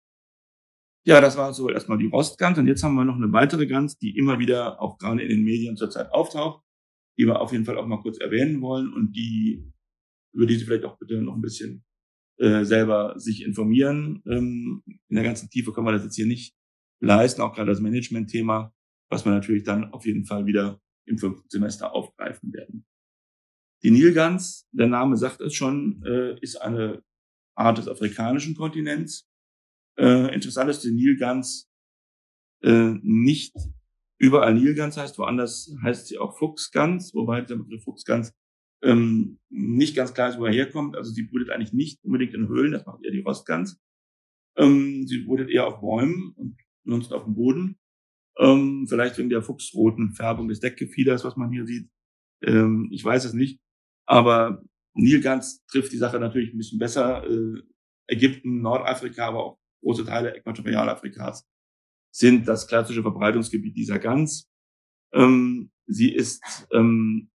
Ja, das war so erstmal die Rostgans. Und jetzt haben wir noch eine weitere Gans, die immer wieder auch gerade in den Medien zurzeit auftaucht, die wir auf jeden Fall auch mal kurz erwähnen wollen und die, über die Sie vielleicht auch bitte noch ein bisschen äh, selber sich informieren. Ähm, in der ganzen Tiefe können wir das jetzt hier nicht leisten, auch gerade das Management-Thema, was wir natürlich dann auf jeden Fall wieder im fünften Semester aufgreifen werden. Die Nilgans, der Name sagt es schon, äh, ist eine Art des afrikanischen Kontinents. Äh, interessant ist, die Nilgans äh, nicht überall Nilgans heißt, woanders heißt sie auch Fuchsgans, wobei der Begriff Fuchsgans ähm, nicht ganz klar ist, wo er herkommt. Also sie brütet eigentlich nicht unbedingt in Höhlen, das macht eher die Rostgans. Ähm, sie brütet eher auf Bäumen und ansonsten auf dem Boden. Ähm, vielleicht wegen der fuchsroten Färbung des Deckgefieders, was man hier sieht. Ähm, ich weiß es nicht. Aber Nilgans trifft die Sache natürlich ein bisschen besser. Äh, Ägypten, Nordafrika, aber auch große Teile Äquatorialafrikas sind das klassische Verbreitungsgebiet dieser Gans. Ähm, sie ist ähm,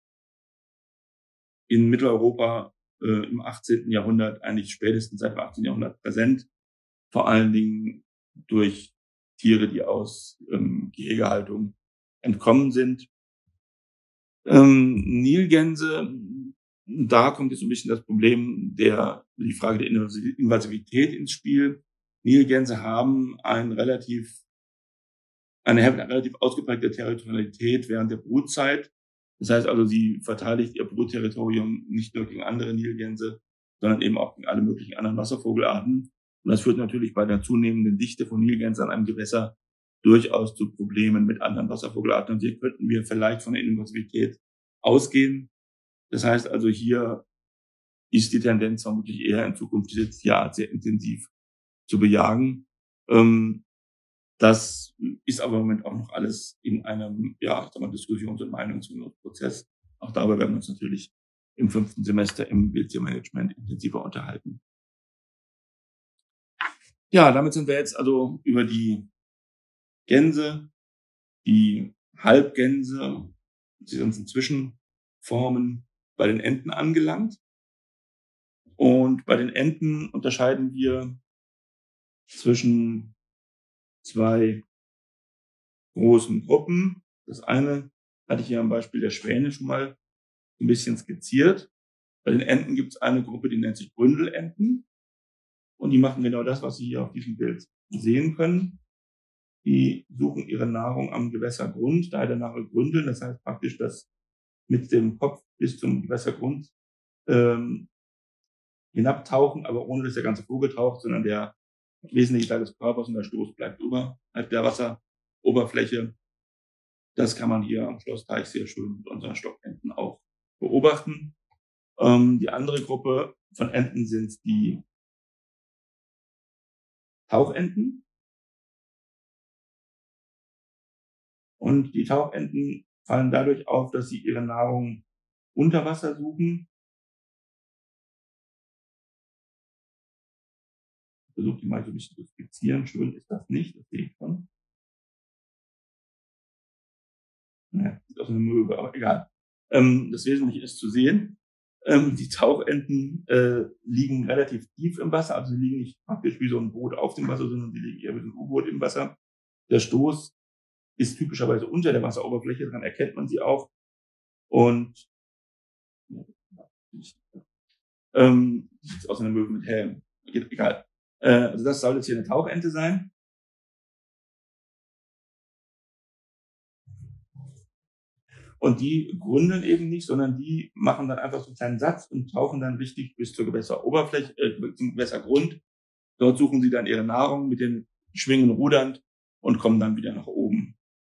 in Mitteleuropa äh, im achtzehnten Jahrhundert, eigentlich spätestens seit dem achtzehnten Jahrhundert präsent, vor allen Dingen durch Tiere, die aus ähm, Gehegehaltung entkommen sind. Ähm, Nilgänse da kommt jetzt so ein bisschen das Problem der, die Frage der Invasivität ins Spiel. Nilgänse haben ein relativ, eine relativ ausgeprägte Territorialität während der Brutzeit. Das heißt also, sie verteidigt ihr Brutterritorium nicht nur gegen andere Nilgänse, sondern eben auch gegen alle möglichen anderen Wasservogelarten. Und das führt natürlich bei der zunehmenden Dichte von Nilgänsen an einem Gewässer durchaus zu Problemen mit anderen Wasservogelarten. Und hier könnten wir vielleicht von der Invasivität ausgehen. Das heißt also, hier ist die Tendenz vermutlich eher in Zukunft diese Tierart sehr intensiv zu bejagen. Ähm, das ist aber im Moment auch noch alles in einem, ja, ich sag mal, Diskussions- und Meinungsprozess. Auch darüber werden wir uns natürlich im fünften Semester im Wildtiermanagement intensiver unterhalten. Ja, damit sind wir jetzt also über die Gänse, die Halbgänse, die ganzen Zwischenformen bei den Enten angelangt. Und bei den Enten unterscheiden wir zwischen zwei großen Gruppen. Das eine hatte ich hier am Beispiel der Schwäne schon mal ein bisschen skizziert. Bei den Enten gibt es eine Gruppe, die nennt sich Gründelenten. Und die machen genau das, was Sie hier auf diesem Bild sehen können. Die suchen ihre Nahrung am Gewässergrund, daher der Name Gründeln. Das heißt praktisch, dass mit dem Kopf bis zum Gewässergrund ähm, hinabtauchen, aber ohne dass der ganze Vogel taucht, sondern der wesentliche Teil des Körpers und der Stoß bleibt oberhalb der Wasseroberfläche. Das kann man hier am Schlossteich sehr schön mit unseren Stockenten auch beobachten. Ähm, die andere Gruppe von Enten sind die Tauchenten. Und die Tauchenten fallen dadurch auf, dass sie ihre Nahrung unter Wasser suchen. Ich versuche die mal so ein bisschen zu skizzieren. Schön ist das nicht, das sehe ich schon. Naja, sieht aus wie eine Möwe, aber egal. Ähm, das Wesentliche ist zu sehen. Ähm, die Tauchenten äh, liegen relativ tief im Wasser, also sie liegen nicht praktisch wie so ein Boot auf dem Wasser, sondern sie liegen eher wie so ein U-Boot im Wasser. Der Stoß ist typischerweise unter der Wasseroberfläche, daran erkennt man sie auch. Und ähm, sieht aus wie eine Möwe mit Helm. Egal. Äh, also das soll jetzt hier eine Tauchente sein. Und die gründeln eben nicht, sondern die machen dann einfach so einen kleinen Satz und tauchen dann richtig bis zur Gewässeroberfläche, äh, zum Gewässergrund. Dort suchen sie dann ihre Nahrung mit den Schwingen rudernd und kommen dann wieder nach oben.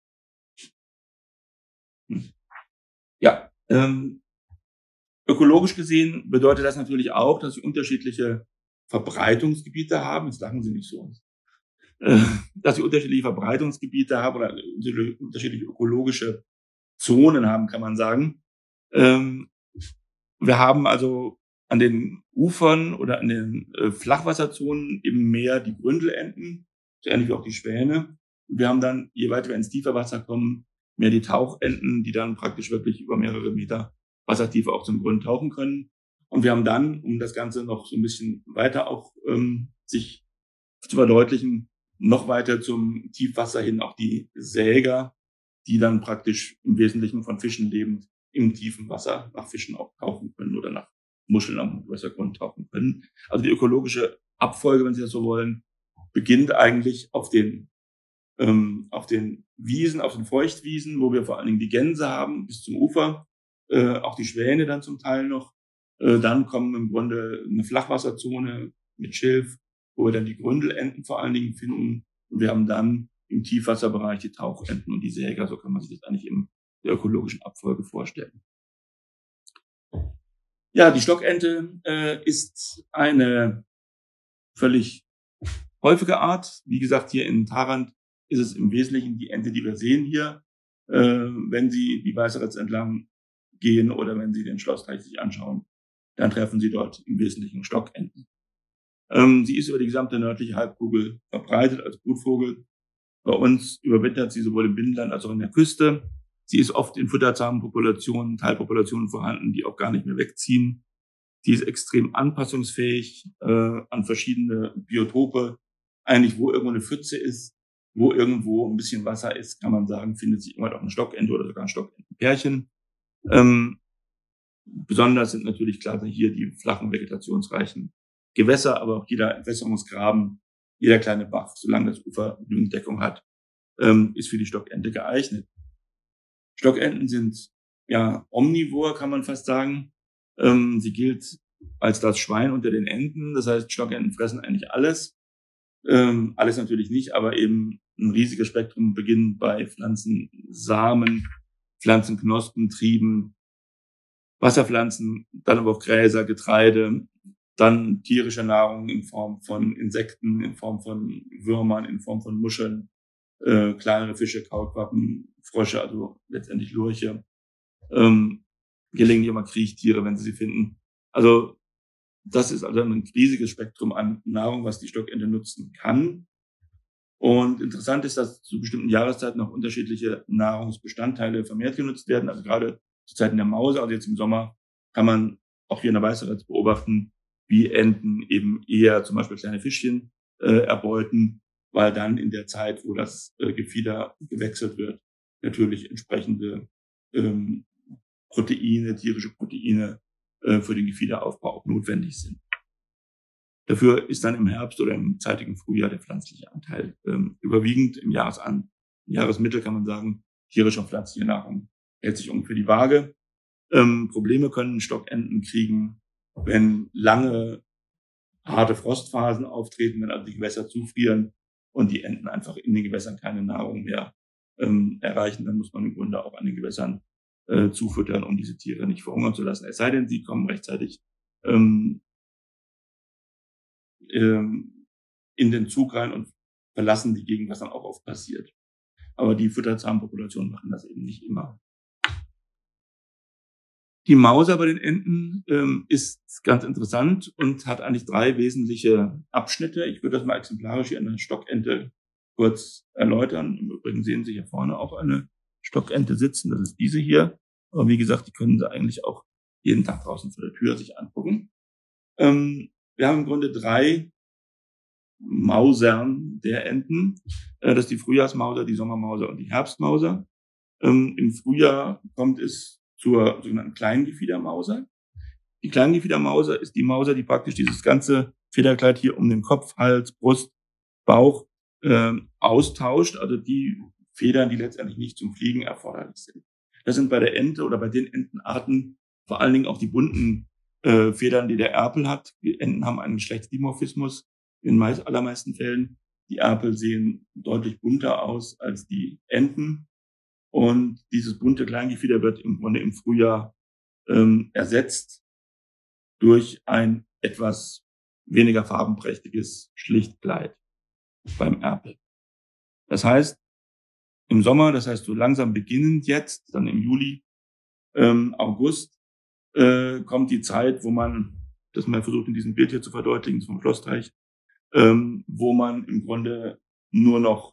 Hm. Ja, ähm, ökologisch gesehen bedeutet das natürlich auch, dass sie unterschiedliche Verbreitungsgebiete haben. Jetzt lachen Sie nicht so. Äh, dass sie unterschiedliche Verbreitungsgebiete haben oder unterschiedliche ökologische Zonen haben, kann man sagen. Ähm, wir haben also an den Ufern oder an den äh, Flachwasserzonen eben mehr die Gründelenten, so ähnlich wie auch die Schwäne. Und wir haben dann, je weiter wir ins tiefe Wasser kommen, mehr die Tauchenten, die dann praktisch wirklich über mehrere Meter Wassertiefe auch zum Grund tauchen können. Und wir haben dann, um das Ganze noch so ein bisschen weiter auch ähm, sich zu verdeutlichen, noch weiter zum Tiefwasser hin auch die Säger, die dann praktisch im Wesentlichen von Fischen lebend im tiefen Wasser nach Fischen auch tauchen können oder nach Muscheln am Gewässergrund tauchen können. Also die ökologische Abfolge, wenn Sie das so wollen, beginnt eigentlich auf den, ähm, auf den Wiesen, auf den Feuchtwiesen, wo wir vor allen Dingen die Gänse haben bis zum Ufer, äh, auch die Schwäne dann zum Teil noch. Äh, dann kommen im Grunde eine Flachwasserzone mit Schilf, wo wir dann die Gründelenten vor allen Dingen finden. Und wir haben dann im Tiefwasserbereich die Tauchenten und die Säger. So kann man sich das eigentlich in der ökologischen Abfolge vorstellen. Ja, die Stockente äh, ist eine völlig häufige Art. Wie gesagt, hier in Tharandt ist es im Wesentlichen die Ente, die wir sehen hier, äh, wenn Sie die Weißeritz entlang gehen oder wenn Sie den Schlossteich sich anschauen, dann treffen Sie dort im Wesentlichen Stockenten. Ähm, sie ist über die gesamte nördliche Halbkugel verbreitet als Brutvogel. Bei uns überwintert sie sowohl im Binnenland als auch in der Küste. Sie ist oft in futterzahmen Populationen, Teilpopulationen vorhanden, die auch gar nicht mehr wegziehen. Sie ist extrem anpassungsfähig äh, an verschiedene Biotope. Eigentlich, wo irgendwo eine Pfütze ist, wo irgendwo ein bisschen Wasser ist, kann man sagen, findet sich irgendwann auch eine Stockente oder sogar ein Stockentenpärchen. Ähm, Besonders sind natürlich klar hier die flachen, vegetationsreichen Gewässer, aber auch jeder Entwässerungsgraben, jeder kleine Bach, solange das Ufer genügend Deckung hat, ähm, ist für die Stockente geeignet. Stockenten sind ja omnivor, kann man fast sagen. Ähm, sie gilt als das Schwein unter den Enten. Das heißt, Stockenten fressen eigentlich alles. Ähm, alles natürlich nicht, aber eben ein riesiges Spektrum, beginnend bei Pflanzensamen, Pflanzenknospen, Trieben, Wasserpflanzen, dann aber auch Gräser, Getreide, dann tierische Nahrung in Form von Insekten, in Form von Würmern, in Form von Muscheln, äh, kleinere Fische, Kaulquappen, Frösche, also letztendlich Lurche, ähm, gelegentlich immer Kriechtiere, wenn sie sie finden. Also das ist also ein riesiges Spektrum an Nahrung, was die Stockente nutzen kann. Und interessant ist, dass zu bestimmten Jahreszeiten auch unterschiedliche Nahrungsbestandteile vermehrt genutzt werden. Also gerade zu Zeiten der Mauser, also jetzt im Sommer, kann man auch hier in der Weißeritz beobachten, wie Enten eben eher zum Beispiel kleine Fischchen äh, erbeuten, weil dann in der Zeit, wo das äh, Gefieder gewechselt wird, natürlich entsprechende ähm, Proteine, tierische Proteine äh, für den Gefiederaufbau auch notwendig sind. Dafür ist dann im Herbst oder im zeitigen Frühjahr der pflanzliche Anteil ähm, überwiegend. Im Jahresan im Jahresmittel kann man sagen, tierische und pflanzliche Nahrung hält sich ungefähr die Waage. Ähm, Probleme können Stockenten kriegen, wenn lange harte Frostphasen auftreten, wenn also die Gewässer zufrieren und die Enten einfach in den Gewässern keine Nahrung mehr ähm, erreichen. Dann muss man im Grunde auch an den Gewässern äh, zufüttern, um diese Tiere nicht verhungern zu lassen. Es sei denn, sie kommen rechtzeitig ähm, ähm, in den Zug rein und verlassen die Gegend, was dann auch oft passiert. Aber die Futterzahnpopulationen machen das eben nicht immer. Die Mauser bei den Enten ähm, ist ganz interessant und hat eigentlich drei wesentliche Abschnitte. Ich würde das mal exemplarisch hier an der Stockente kurz erläutern. Im Übrigen sehen Sie hier vorne auch eine Stockente sitzen. Das ist diese hier. Aber wie gesagt, die können Sie eigentlich auch jeden Tag draußen vor der Tür sich angucken. Ähm, wir haben im Grunde drei Mausern der Enten. Äh, das ist die Frühjahrsmauser, die Sommermauser und die Herbstmauser. Ähm, Im Frühjahr kommt es zur sogenannten Kleingefiedermauser. Die Kleingefiedermauser ist die Mauser, die praktisch dieses ganze Federkleid hier um den Kopf, Hals, Brust, Bauch äh, austauscht. Also die Federn, die letztendlich nicht zum Fliegen erforderlich sind. Das sind bei der Ente oder bei den Entenarten vor allen Dingen auch die bunten äh, Federn, die der Erpel hat. Die Enten haben einen Geschlechtsdimorphismus in meist, allermeisten Fällen. Die Erpel sehen deutlich bunter aus als die Enten. Und dieses bunte Kleingefieder wird im Grunde im Frühjahr ähm, ersetzt durch ein etwas weniger farbenprächtiges Schlichtkleid beim Erpel. Das heißt, im Sommer, das heißt so langsam beginnend jetzt, dann im Juli, ähm, August, äh, kommt die Zeit, wo man, das mal versucht in diesem Bild hier zu verdeutlichen, vom Schlossteich, ähm, wo man im Grunde nur noch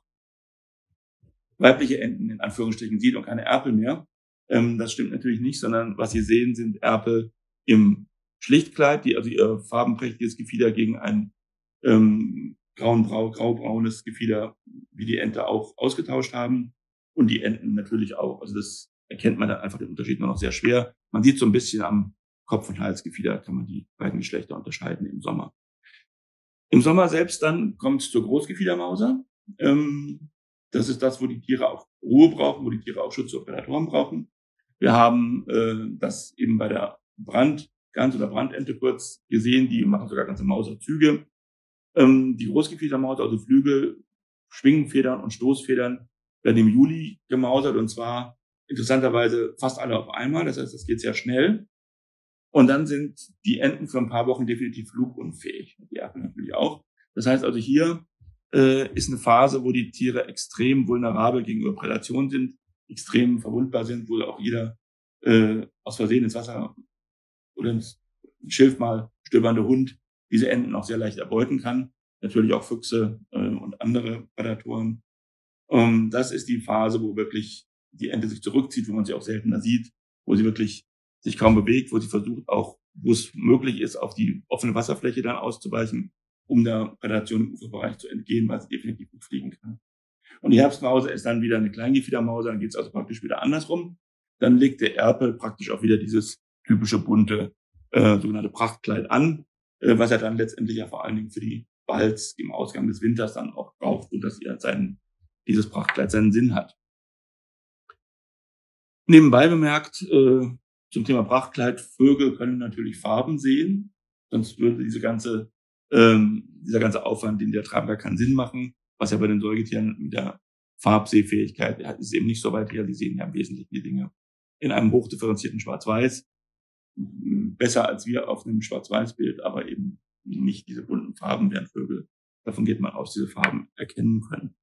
weibliche Enten in Anführungsstrichen sieht und keine Erpel mehr. Ähm, das stimmt natürlich nicht, sondern was Sie sehen, sind Erpel im Schlichtkleid, die also ihr farbenprächtiges Gefieder gegen ein ähm, grauenbrau, graubraunes Gefieder wie die Ente auch ausgetauscht haben. Und die Enten natürlich auch. Also das erkennt man dann einfach den Unterschied nur noch sehr schwer. Man sieht so ein bisschen am Kopf- und Halsgefieder, kann man die beiden Geschlechter unterscheiden im Sommer. Im Sommer selbst dann kommt es zur Großgefiedermauser. Ähm, Das ist das, wo die Tiere auch Ruhe brauchen, wo die Tiere auch Schutz vor Prädatoren brauchen. Wir haben äh, das eben bei der Brandgans oder Brandente kurz gesehen, die machen sogar ganze Mauserzüge. Ähm, die Großgefiedermauser, also Flügel, Schwingenfedern und Stoßfedern, werden im Juli gemausert und zwar interessanterweise fast alle auf einmal. Das heißt, das geht sehr schnell. Und dann sind die Enten für ein paar Wochen definitiv flugunfähig. Die Erpel natürlich auch. Das heißt also hier äh, ist eine Phase, wo die Tiere extrem vulnerabel gegenüber Prädation sind, extrem verwundbar sind, wo auch jeder äh, aus Versehen ins Wasser oder ins Schilf mal stöbernde Hund diese Enten auch sehr leicht erbeuten kann. Natürlich auch Füchse äh, und andere Prädatoren. Ähm, das ist die Phase, wo wirklich die Ente sich zurückzieht, wo man sie auch seltener sieht, wo sie wirklich sich kaum bewegt, wo sie versucht auch, wo es möglich ist, auf die offene Wasserfläche dann auszuweichen, um der Prädation im Uferbereich zu entgehen, weil sie definitiv gut fliegen kann. Und die Herbstmauser ist dann wieder eine Kleingefiedermauser, dann geht es also praktisch wieder andersrum. Dann legt der Erpel praktisch auch wieder dieses typische bunte äh, sogenannte Prachtkleid an, äh, was er dann letztendlich ja vor allen Dingen für die Balz im Ausgang des Winters dann auch braucht, sodass er seinen, dieses Prachtkleid seinen Sinn hat. Nebenbei bemerkt, äh, zum Thema Prachtkleid, Vögel können natürlich Farben sehen, sonst würde diese ganze, ähm, dieser ganze Aufwand, den die ertragen, gar keinen Sinn machen, was ja bei den Säugetieren mit der Farbsehfähigkeit ist eben nicht so weit her. Die sehen ja im Wesentlichen die Dinge in einem hochdifferenzierten Schwarz-Weiß, besser als wir auf einem Schwarz-Weiß-Bild, aber eben nicht diese bunten Farben, während Vögel, davon geht man aus, diese Farben erkennen können.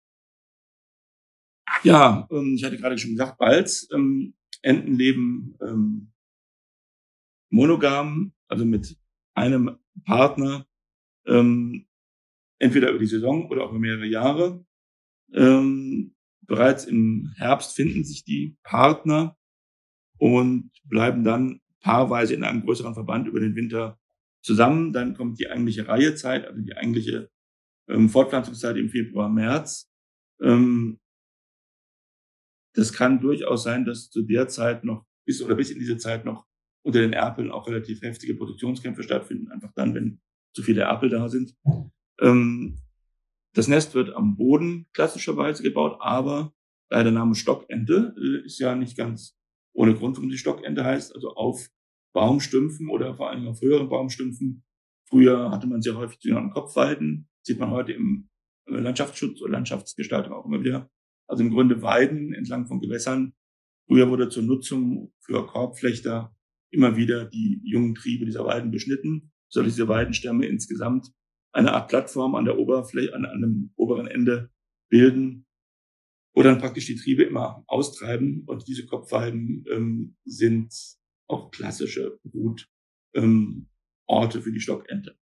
Ja, ähm, ich hatte gerade schon gesagt, Balz, ähm, Enten leben ähm, monogam, also mit einem Partner, ähm, entweder über die Saison oder auch über mehrere Jahre. Ähm, bereits im Herbst finden sich die Partner und bleiben dann paarweise in einem größeren Verband über den Winter zusammen. Dann kommt die eigentliche Reihezeit, also die eigentliche ähm, Fortpflanzungszeit im Februar, März. Ähm, das kann durchaus sein, dass zu der Zeit noch bis oder bis in diese Zeit noch unter den Erpeln auch relativ heftige Produktionskämpfe stattfinden, einfach dann, wenn zu viele Erpel da sind. Ähm, das Nest wird am Boden klassischerweise gebaut, aber da der Name Stockente äh, ist ja nicht ganz ohne Grund, warum die Stockente heißt, also auf Baumstümpfen oder vor allem auf höheren Baumstümpfen. Früher hatte man sehr häufig zu den Kopfweiden, sieht man heute im äh, Landschaftsschutz oder Landschaftsgestaltung auch immer wieder. Also im Grunde Weiden entlang von Gewässern. Früher wurde zur Nutzung für Korbflechter immer wieder die jungen Triebe dieser Weiden beschnitten, sodass diese Weidenstämme insgesamt eine Art Plattform an der Oberfläche, an, an dem oberen Ende bilden, wo dann praktisch die Triebe immer austreiben. Und diese Kopfweiden ähm, sind auch klassische Brutorte ähm, für die Stockente.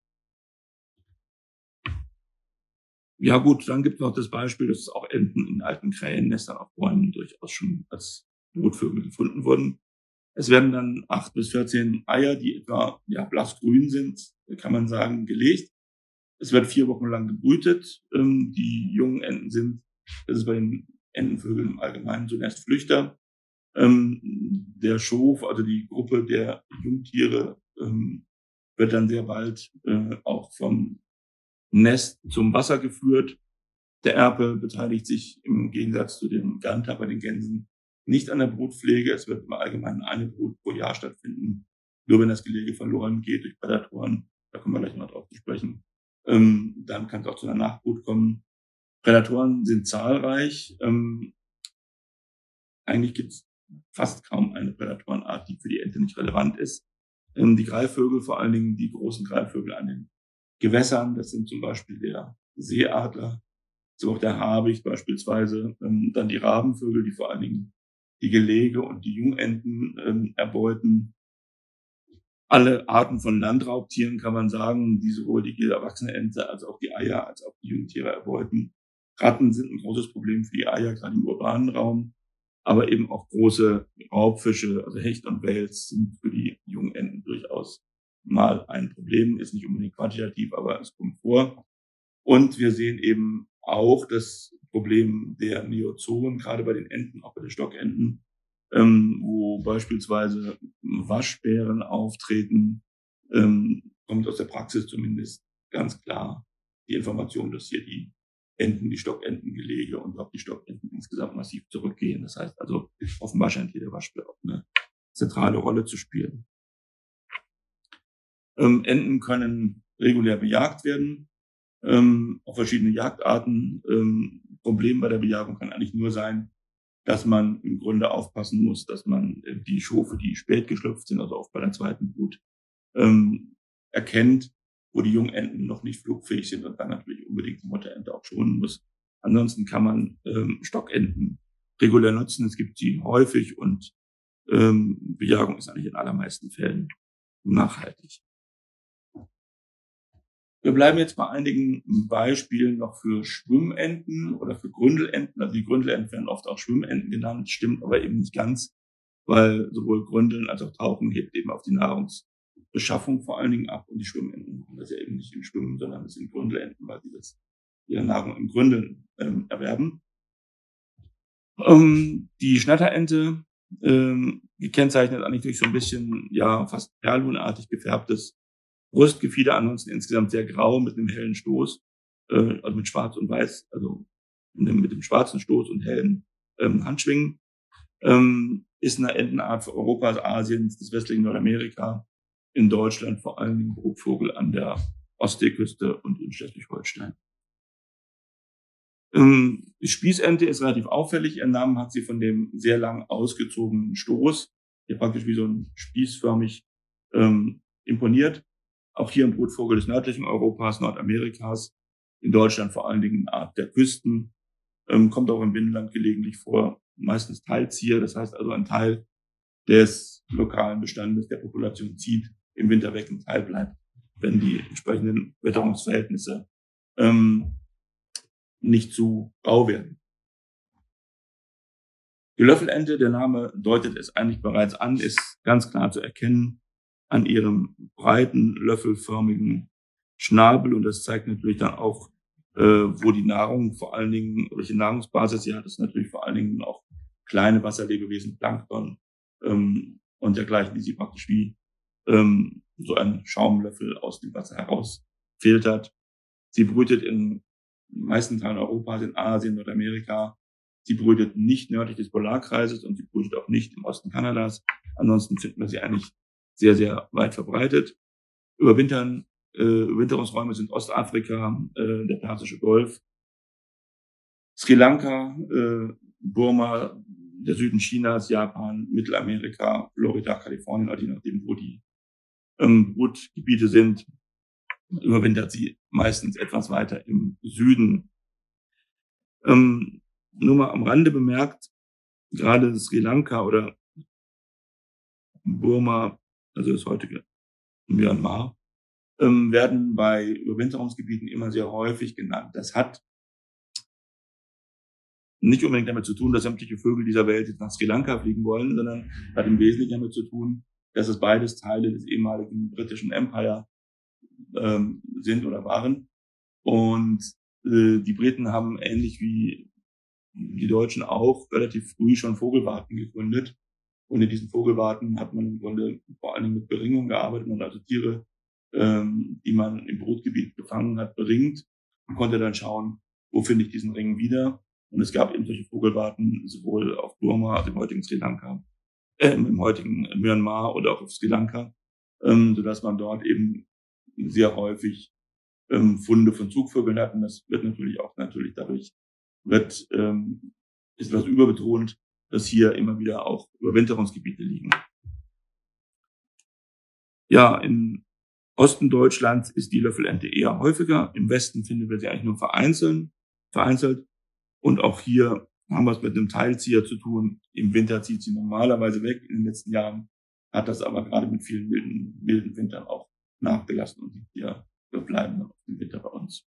Ja gut, dann gibt es noch das Beispiel, dass auch Enten in alten Krähennestern auf Bäumen durchaus schon als Brutvögel gefunden wurden. Es werden dann acht bis vierzehn Eier, die etwa ja, blassgrün sind, kann man sagen, gelegt. Es wird vier Wochen lang gebrütet. Ähm, die jungen Enten sind, das ist bei den Entenvögeln im Allgemeinen so Nestflüchter. Ähm, der Schof, also die Gruppe der Jungtiere, ähm, wird dann sehr bald äh, auch vom Nest zum Wasser geführt. Der Erpel beteiligt sich im Gegensatz zu dem Ganter bei den Gänsen nicht an der Brutpflege. Es wird im Allgemeinen eine Brut pro Jahr stattfinden. Nur wenn das Gelege verloren geht durch Prädatoren, da kommen wir gleich mal drauf zu sprechen, ähm, dann kann es auch zu einer Nachbrut kommen. Prädatoren sind zahlreich. Ähm, eigentlich gibt es fast kaum eine Prädatorenart, die für die Ente nicht relevant ist. Ähm, die Greifvögel, vor allen Dingen die großen Greifvögel an den Gewässern, das sind zum Beispiel der Seeadler, so auch der Habicht beispielsweise, ähm, dann die Rabenvögel, die vor allen Dingen die Gelege und die Jungenten ähm, erbeuten. Alle Arten von Landraubtieren kann man sagen, die sowohl die erwachsene Ente als auch die Eier als auch die Jungtiere erbeuten. Ratten sind ein großes Problem für die Eier, gerade im urbanen Raum, aber eben auch große Raubfische, also Hecht und Wels, sind für die Jungenten durchaus mal ein Problem, ist nicht unbedingt quantitativ, aber es kommt vor. Und wir sehen eben auch das Problem der Neozoen, gerade bei den Enten, auch bei den Stockenten, ähm, wo beispielsweise Waschbären auftreten, ähm, kommt aus der Praxis zumindest ganz klar die Information, dass hier die Enten, die Stockentengelege und auch die Stockenten insgesamt massiv zurückgehen. Das heißt also, offenbar scheint hier der Waschbär auch eine zentrale Rolle zu spielen. Ähm, Enten können regulär bejagt werden, ähm, auf verschiedene Jagdarten. Ähm, Problem bei der Bejagung kann eigentlich nur sein, dass man im Grunde aufpassen muss, dass man äh, die Schofe, die spät geschlüpft sind, also auch bei der zweiten Brut, ähm, erkennt, wo die Jungenten noch nicht flugfähig sind und dann natürlich unbedingt die Mutterente auch schonen muss. Ansonsten kann man ähm, Stockenten regulär nutzen. Es gibt sie häufig und ähm, Bejagung ist eigentlich in allermeisten Fällen nachhaltig. Wir bleiben jetzt bei einigen Beispielen noch für Schwimmenten oder für Gründelenten. Also die Gründelenten werden oft auch Schwimmenten genannt, stimmt aber eben nicht ganz, weil sowohl Gründeln als auch Tauchen hebt eben auf die Nahrungsbeschaffung vor allen Dingen ab und die Schwimmenten haben das ja eben nicht im Schwimmen, sondern es sind Gründelenten, weil sie das ihre Nahrung im Gründeln ähm, erwerben. Ähm, die Schnatterente ähm, gekennzeichnet eigentlich durch so ein bisschen, ja, fast perlhuhnartig gefärbtes Brustgefieder, ansonsten insgesamt sehr grau mit einem hellen Stoß, äh, also mit schwarz und weiß, also mit dem, mit dem schwarzen Stoß und hellen ähm, Handschwingen. Ähm, ist eine Entenart für Europas, Asiens, des westlichen Nordamerika, in Deutschland vor allen Dingen Brutvogel an der Ostseeküste und in Schleswig-Holstein. Ähm, die Spießente ist relativ auffällig. Ihren Namen hat sie von dem sehr lang ausgezogenen Stoß, der praktisch wie so ein spießförmig ähm, imponiert. Auch hier ein Brutvogel des nördlichen Europas, Nordamerikas, in Deutschland vor allen Dingen eine Art der Küsten, ähm, kommt auch im Binnenland gelegentlich vor, meistens Teilzieher, das heißt also ein Teil des lokalen Bestandes der Population zieht, im Winter weg, ein Teil bleibt, wenn die entsprechenden Witterungsverhältnisse ähm, nicht zu rau werden. Die Löffelente, der Name deutet es eigentlich bereits an, ist ganz klar zu erkennen an ihrem breiten, löffelförmigen Schnabel. Und das zeigt natürlich dann auch, äh, wo die Nahrung vor allen Dingen, welche Nahrungsbasis sie hat. Das ist natürlich vor allen Dingen auch kleine Wasserlebewesen, Plankton ähm, und dergleichen, die sie praktisch wie ähm, so ein Schaumlöffel aus dem Wasser heraus filtert. Sie brütet in meisten Teilen Europas, in Asien, Nordamerika. Sie brütet nicht nördlich des Polarkreises und sie brütet auch nicht im Osten Kanadas. Ansonsten finden wir sie eigentlich sehr, sehr weit verbreitet. Überwintern, äh, Überwinterungsräume sind Ostafrika, äh, der Persische Golf, Sri Lanka, äh, Burma, der Süden Chinas, Japan, Mittelamerika, Florida, Kalifornien, also je nachdem, wo die ähm, Brutgebiete sind, überwintert sie meistens etwas weiter im Süden. Ähm, nur mal am Rande bemerkt, gerade Sri Lanka oder Burma, also das heutige Myanmar, ähm, werden bei Überwinterungsgebieten immer sehr häufig genannt. Das hat nicht unbedingt damit zu tun, dass sämtliche Vögel dieser Welt jetzt nach Sri Lanka fliegen wollen, sondern hat im Wesentlichen damit zu tun, dass es beides Teile des ehemaligen britischen Empire ähm, sind oder waren. Und äh, die Briten haben ähnlich wie die Deutschen auch relativ früh schon Vogelwarten gegründet. Und in diesen Vogelwarten hat man im Grunde vor allen Dingen mit Beringungen gearbeitet und also Tiere, ähm, die man im Brutgebiet gefangen hat, beringt und konnte dann schauen, wo finde ich diesen Ring wieder. Und es gab eben solche Vogelwarten sowohl auf Burma, also im heutigen Sri Lanka, äh, im heutigen Myanmar oder auch auf Sri Lanka, ähm, sodass man dort eben sehr häufig ähm, Funde von Zugvögeln hat. Und das wird natürlich auch natürlich dadurch wird ähm, ist etwas überbetont, dass hier immer wieder auch Überwinterungsgebiete liegen. Ja, im Osten Deutschlands ist die Löffelente eher häufiger. Im Westen finden wir sie eigentlich nur vereinzelt. vereinzelt. Und auch hier haben wir es mit einem Teilzieher zu tun. Im Winter zieht sie normalerweise weg. In den letzten Jahren hat das aber gerade mit vielen milden, milden Wintern auch nachgelassen und die Tiere bleiben dann im Winter bei uns.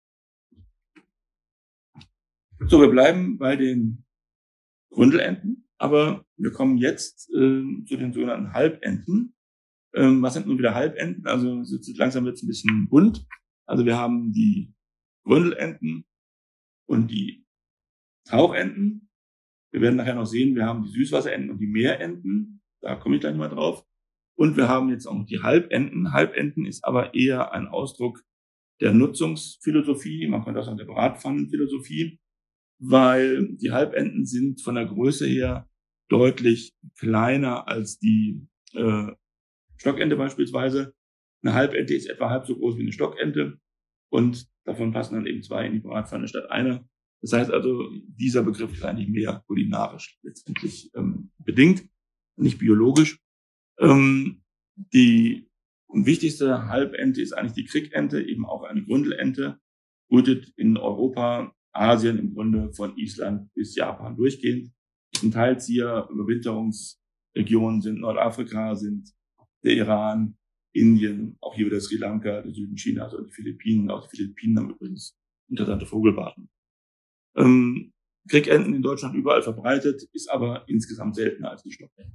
So, wir bleiben bei den Gründelenten, aber wir kommen jetzt äh, zu den sogenannten Halbenten. Ähm, was sind nun wieder Halbenten? Also langsam wird es ein bisschen bunt. Also wir haben die Gründelenten und die Tauchenten. Wir werden nachher noch sehen, wir haben die Süßwasserenten und die Meerenten. Da komme ich gleich mal drauf. Und wir haben jetzt auch noch die Halbenten. Halbenten ist aber eher ein Ausdruck der Nutzungsphilosophie. Man könnte auch sagen der Bratpfannenphilosophie, weil die Halbenten sind von der Größe her deutlich kleiner als die äh, Stockente beispielsweise. Eine Halbente ist etwa halb so groß wie eine Stockente und davon passen dann eben zwei in die Bratpfanne statt einer. Das heißt also, dieser Begriff ist eigentlich mehr kulinarisch letztendlich ähm, bedingt, nicht biologisch. Ähm, die wichtigste Halbente ist eigentlich die Krickente, eben auch eine Gründelente, brütet in Europa, Asien im Grunde von Island bis Japan durchgehend. Ein Teilzieher, Überwinterungsregionen sind Nordafrika, sind der Iran, Indien, auch hier wieder Sri Lanka, der Süden Chinas und die Philippinen. Auch die Philippinen haben übrigens interessante Vogelwarten. Ähm, Krickenten in Deutschland überall verbreitet, ist aber insgesamt seltener als die Stockente.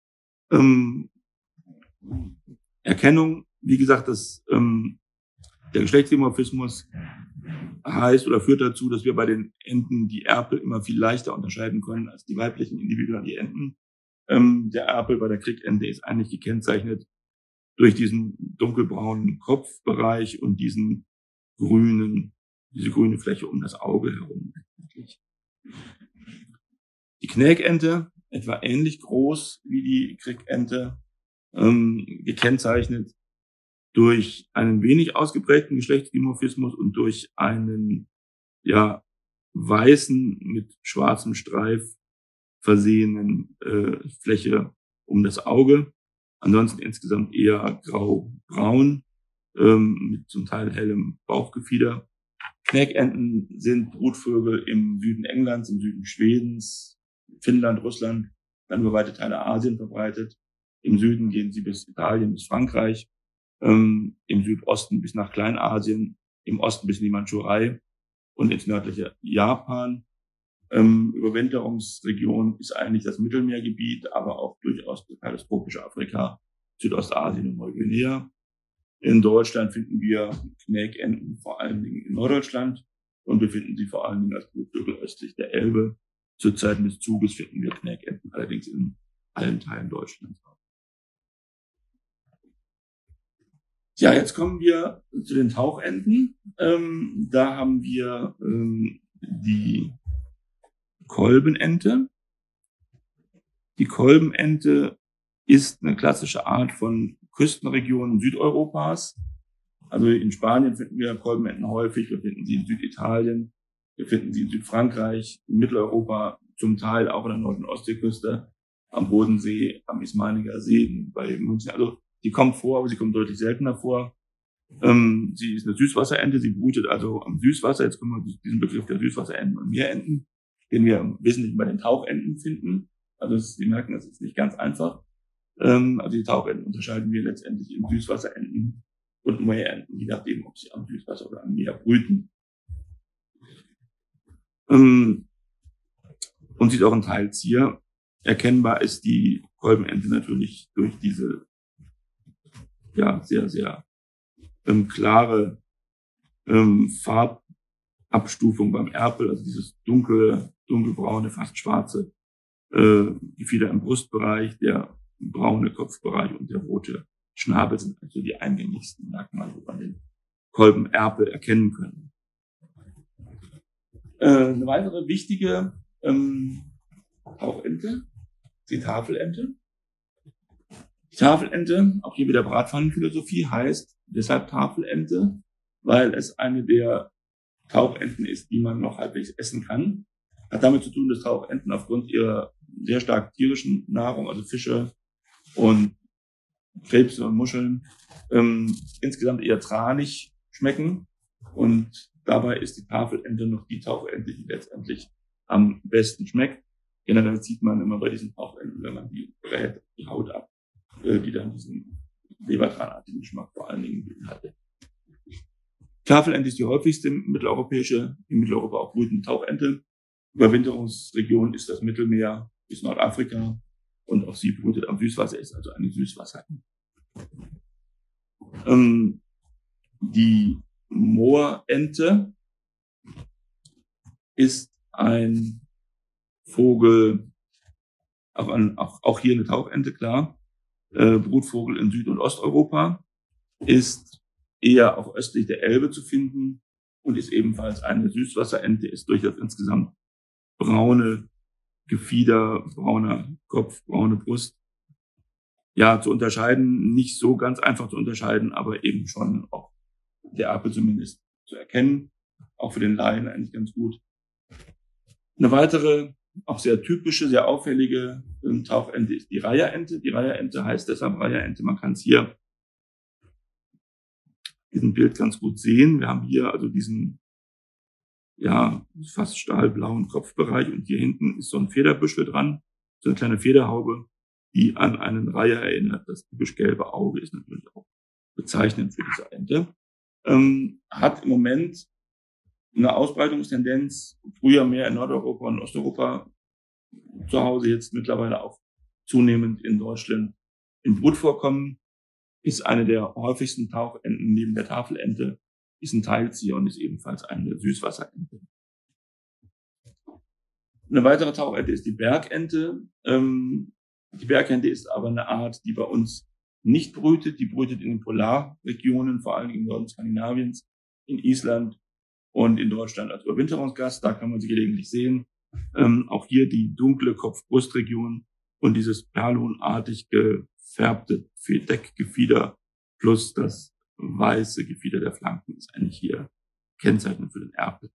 Ähm, Erkennung, wie gesagt, das, ähm, Der Geschlechtsdimorphismus heißt oder führt dazu, dass wir bei den Enten die Erpel immer viel leichter unterscheiden können als die weiblichen Individuen, die Enten. Ähm, der Erpel bei der Krickente ist eigentlich gekennzeichnet durch diesen dunkelbraunen Kopfbereich und diesen grünen, diese grüne Fläche um das Auge herum. Die Knäkente, etwa ähnlich groß wie die Krickente, ähm, gekennzeichnet durch einen wenig ausgeprägten Geschlechtsdimorphismus und durch einen, ja, weißen, mit schwarzem Streif versehenen äh, Fläche um das Auge. Ansonsten insgesamt eher grau-braun, ähm, mit zum Teil hellem Bauchgefieder. Knäkenten sind Brutvögel im Süden Englands, im Süden Schwedens, Finnland, Russland, dann über weite Teile Asien verbreitet. Im Süden gehen sie bis Italien, bis Frankreich, ähm, im Südosten bis nach Kleinasien, im Osten bis in die Mandschurei und ins nördliche Japan. Ähm, Überwinterungsregion ist eigentlich das Mittelmeergebiet, aber auch durchaus das tropische Afrika, Südostasien und Neuguinea. In Deutschland finden wir Knäkenten vor allen Dingen in Norddeutschland und wir finden sie vor allen Dingen als Brutvögel östlich der Elbe. Zu Zeiten des Zuges finden wir Knäkenten allerdings in allen Teilen Deutschlands. Ja, jetzt kommen wir zu den Tauchenten. Ähm, da haben wir ähm, die Kolbenente. Die Kolbenente ist eine klassische Art von Küstenregionen Südeuropas. Also in Spanien finden wir Kolbenenten häufig, wir finden sie in Süditalien, wir finden sie in Südfrankreich, in Mitteleuropa, zum Teil auch an der Nord- und Ostseeküste, am Bodensee, am Ismaninger See, bei München. Also die kommt vor, aber sie kommt deutlich seltener vor. Ähm, sie ist eine Süßwasserente, sie brütet also am Süßwasser. Jetzt kommen wir zu diesem Begriff der Süßwasserenten und Meerenten, den wir im Wesentlichen bei den Tauchenten finden. Also es, Sie merken, das ist nicht ganz einfach. Ähm, also die Tauchenten unterscheiden wir letztendlich in Süßwasserenten und Meerenten, je nachdem, ob sie am Süßwasser oder am Meer brüten. Ähm, und sie ist auch ein Teilzieher. Erkennbar ist die Kolbenente natürlich durch diese ja sehr, sehr ähm, klare ähm, Farbabstufung beim Erpel, also dieses dunkle, dunkelbraune, fast schwarze äh, Gefieder im Brustbereich, der braune Kopfbereich und der rote Schnabel sind also die eingängigsten Merkmale, wo man den Kolbenerpel erkennen können. Äh, eine weitere wichtige ähm, Tauchente, die Tafelente. Die Tafelente, auch hier wieder Bratpfannenphilosophie, heißt deshalb Tafelente, weil es eine der Tauchenten ist, die man noch halbwegs essen kann. Hat damit zu tun, dass Tauchenten aufgrund ihrer sehr stark tierischen Nahrung, also Fische und Krebse und Muscheln, ähm, insgesamt eher tranig schmecken. Und dabei ist die Tafelente noch die Tauchente, die letztendlich am besten schmeckt. Generell sieht man immer bei diesen Tauchenten, wenn man die brät, die Haut ab, äh, die dann diesen lebertranartigen Geschmack vor allen Dingen beinhaltet. Tafelente ist die häufigste mitteleuropäische, in Mitteleuropa auch brütende Tauchente. Überwinterungsregion ist das Mittelmeer bis Nordafrika und auch sie brütet am Süßwasser, ist also eine Süßwasserente. Ähm, die Moorente ist ein Vogel, auch, an, auch, auch hier eine Tauchente, klar, äh, Brutvogel in Süd- und Osteuropa, ist eher auch östlich der Elbe zu finden und ist ebenfalls eine Süßwasserente, ist durchaus insgesamt braune Gefieder, brauner Kopf, braune Brust. Ja, zu unterscheiden, nicht so ganz einfach zu unterscheiden, aber eben schon auch der Erpel zumindest zu erkennen. Auch für den Laien eigentlich ganz gut. Eine weitere, auch sehr typische, sehr auffällige ähm, Tauchente ist die Reiherente. Die Reiherente heißt deshalb Reiherente. Man kann es hier in diesem Bild ganz gut sehen. Wir haben hier also diesen ja fast stahlblauen Kopfbereich und hier hinten ist so ein Federbüschel dran, so eine kleine Federhaube, die an einen Reiher erinnert. Das typisch gelbe Auge ist natürlich auch bezeichnend für diese Ente. Ähm, hat im Moment eine Ausbreitungstendenz, früher mehr in Nordeuropa und Osteuropa zu Hause, jetzt mittlerweile auch zunehmend in Deutschland im Brutvorkommen, ist eine der häufigsten Tauchenten neben der Tafelente ist ein Teilzieher und ist ebenfalls eine Süßwasserente. Eine weitere Tauchente ist die Bergente. Ähm, die Bergente ist aber eine Art, die bei uns nicht brütet. Die brütet in den Polarregionen, vor allem im Norden Skandinaviens, in Island und in Deutschland als Überwinterungsgast. Da kann man sie gelegentlich sehen. Ähm, auch hier die dunkle Kopf-Brustregion und dieses perlhuhnartig gefärbte Deckgefieder plus das weiße Gefieder der Flanken ist eigentlich hier kennzeichnend für den Erpel.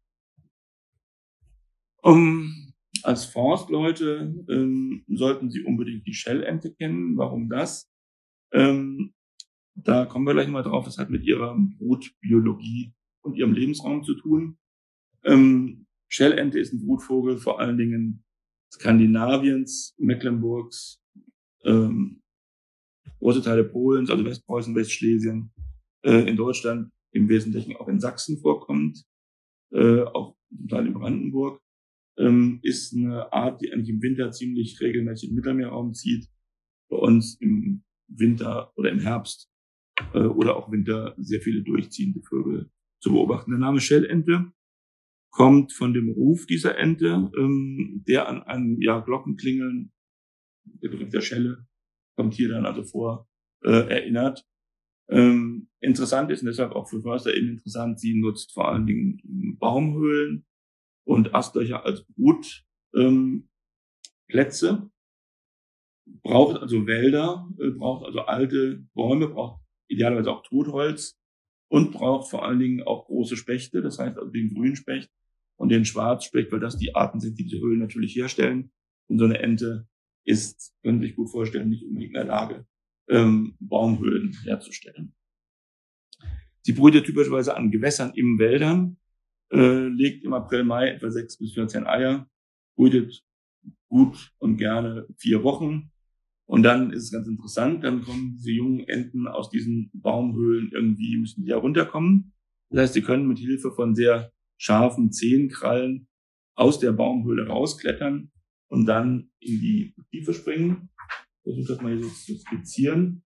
Um, als Forstleute ähm, sollten Sie unbedingt die Schellente kennen. Warum das? Ähm, da kommen wir gleich mal drauf. Das hat mit ihrer Brutbiologie und ihrem Lebensraum zu tun. Ähm, Schellente ist ein Brutvogel vor allen Dingen Skandinaviens, Mecklenburgs, ähm, große Teile Polens, also Westpreußen, Westschlesien, äh, in Deutschland im Wesentlichen auch in Sachsen vorkommt, äh, auch zum Teil in Brandenburg. Ähm, ist eine Art, die eigentlich im Winter ziemlich regelmäßig im Mittelmeerraum zieht. Bei uns im Winter oder im Herbst äh, oder auch Winter sehr viele durchziehende Vögel zu beobachten. Der Name Schellente kommt von dem Ruf dieser Ente, ähm, der an ein ja, Glockenklingeln, der Begriff der Schelle, kommt hier dann also vor, äh, erinnert. Ähm, interessant ist und deshalb auch für Förster eben interessant, sie nutzt vor allen Dingen Baumhöhlen und Astlöcher als Brutplätze, ähm, Plätze. Braucht also Wälder, äh, braucht also alte Bäume, braucht idealerweise auch Totholz und braucht vor allen Dingen auch große Spechte, das heißt also den Grünspecht und den Schwarzspecht, weil das die Arten sind, die diese Höhlen natürlich herstellen. Und so eine Ente ist, können Sie sich gut vorstellen, nicht unbedingt in der Lage, ähm, Baumhöhlen herzustellen. Sie brütet typischerweise an Gewässern im Wäldern, äh, legt im April, Mai etwa sechs bis vierzehn Eier, brütet gut und gerne vier Wochen. Und dann ist es ganz interessant, dann kommen diese jungen Enten aus diesen Baumhöhlen irgendwie, müssen die ja runterkommen. Das heißt, sie können mit Hilfe von sehr scharfen Zehenkrallen aus der Baumhöhle rausklettern und dann in die Tiefe springen. Ich versuche das mal hier so zu skizzieren.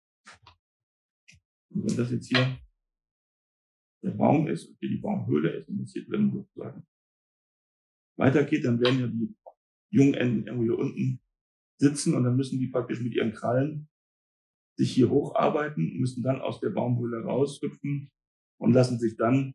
Und wenn das jetzt hier der Baum ist und hier die Baumhöhle ist und das hier drin sozusagen weitergeht, dann werden ja die jungen Enten irgendwo hier unten sitzen und dann müssen die praktisch mit ihren Krallen sich hier hocharbeiten, müssen dann aus der Baumhöhle raushüpfen und lassen sich dann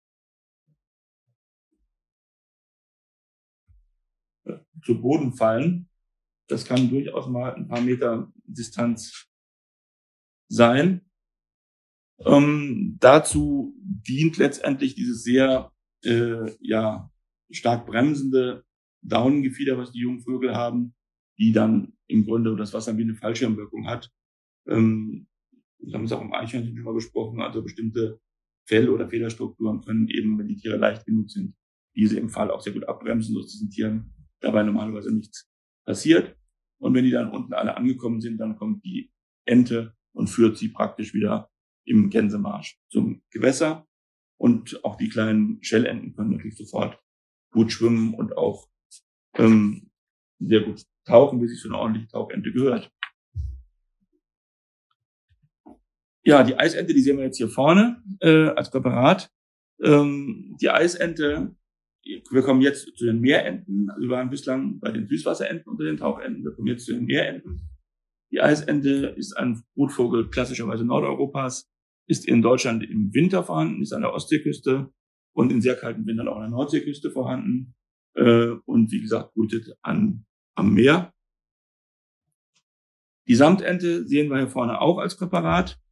äh, zu Boden fallen. Das kann durchaus mal ein paar Meter Distanz sein. Ähm, dazu dient letztendlich dieses sehr äh, ja stark bremsende Daunengefieder, was die jungen Vögel haben, die dann im Grunde das Wasser wie eine Fallschirmwirkung hat. Ähm, wir haben es auch im Eichhörnchen schon mal besprochen, also bestimmte Fell- oder Federstrukturen können eben, wenn die Tiere leicht genug sind, diese im Fall auch sehr gut abbremsen, sodass diesen Tieren dabei normalerweise nichts passiert. Und wenn die dann unten alle angekommen sind, dann kommt die Ente und führt sie praktisch wieder im Gänsemarsch zum Gewässer. Und auch die kleinen Schellenten können natürlich sofort gut schwimmen und auch ähm, sehr gut tauchen, wie sich so eine ordentliche Tauchente gehört. Ja, die Eisente, die sehen wir jetzt hier vorne äh, als Präparat. Ähm, die Eisente, wir kommen jetzt zu den Meerenten. Also wir waren bislang bei den Süßwasserenten und bei den Tauchenten. Wir kommen jetzt zu den Meerenten. Die Eisente ist ein Brutvogel klassischerweise Nordeuropas, ist in Deutschland im Winter vorhanden, ist an der Ostseeküste und in sehr kalten Wintern auch an der Nordseeküste vorhanden äh, und wie gesagt brütet an, am Meer. Die Samtente sehen wir hier vorne auch als Präparat.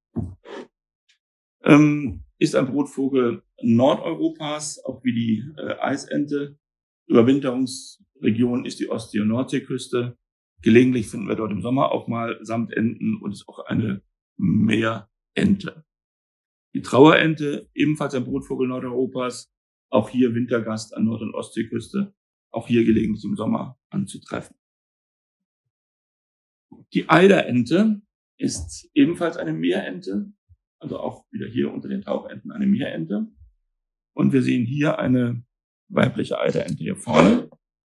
Ähm, ist ein Brutvogel Nordeuropas, auch wie die äh, Eisente. Überwinterungsregion ist die Ostsee- und Nordseeküste. Gelegentlich finden wir dort im Sommer auch mal Samtenten und ist auch eine Meerente. Die Trauerente, ebenfalls ein Brutvogel Nordeuropas, auch hier Wintergast an Nord- und Ostseeküste, auch hier gelegentlich im Sommer anzutreffen. Die Eiderente ist ebenfalls eine Meerente, also auch wieder hier unter den Tauchenten eine Meerente. Und wir sehen hier eine weibliche Eiderente hier vorne.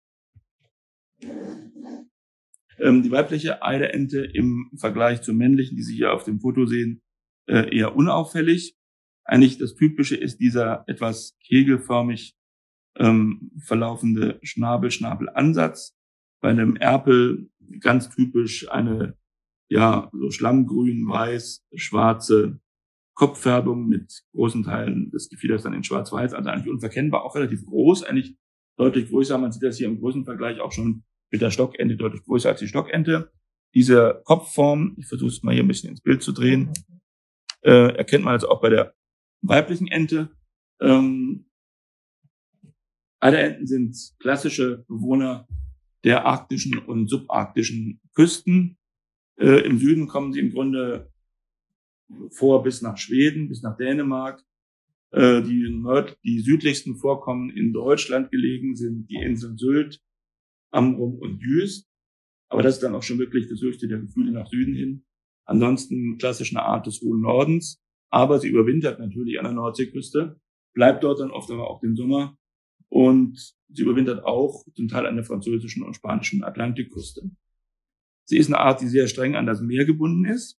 Ähm, die weibliche Eiderente im Vergleich zur männlichen, die Sie hier auf dem Foto sehen, äh, eher unauffällig. eigentlich das Typische ist dieser etwas kegelförmig ähm, verlaufende Schnabel-Schnabel-Ansatz. Bei einem Erpel ganz typisch eine, ja, so schlammgrün, weiß, schwarze Kopffärbung mit großen Teilen des Gefieders dann in schwarz-weiß, also eigentlich unverkennbar, auch relativ groß, eigentlich deutlich größer. Man sieht das hier im Größenvergleich auch schon mit der Stockente deutlich größer als die Stockente. Diese Kopfform, ich versuche es mal hier ein bisschen ins Bild zu drehen, äh, erkennt man also auch bei der weiblichen Ente. Ähm, Eiderenten sind klassische Bewohner der arktischen und subarktischen Küsten. Äh, Im Süden kommen sie im Grunde vor bis nach Schweden, bis nach Dänemark. Äh, die, Nord-, die südlichsten Vorkommen in Deutschland gelegen sind die Inseln Sylt, Amrum und Jüst. Aber das ist dann auch schon wirklich das höchste der Gefühle nach Süden hin. Ansonsten klassisch eine Art des hohen Nordens. Aber sie überwintert natürlich an der Nordseeküste, bleibt dort dann oft aber auch den Sommer. Und sie überwintert auch zum Teil an der französischen und spanischen Atlantikküste. Sie ist eine Art, die sehr streng an das Meer gebunden ist.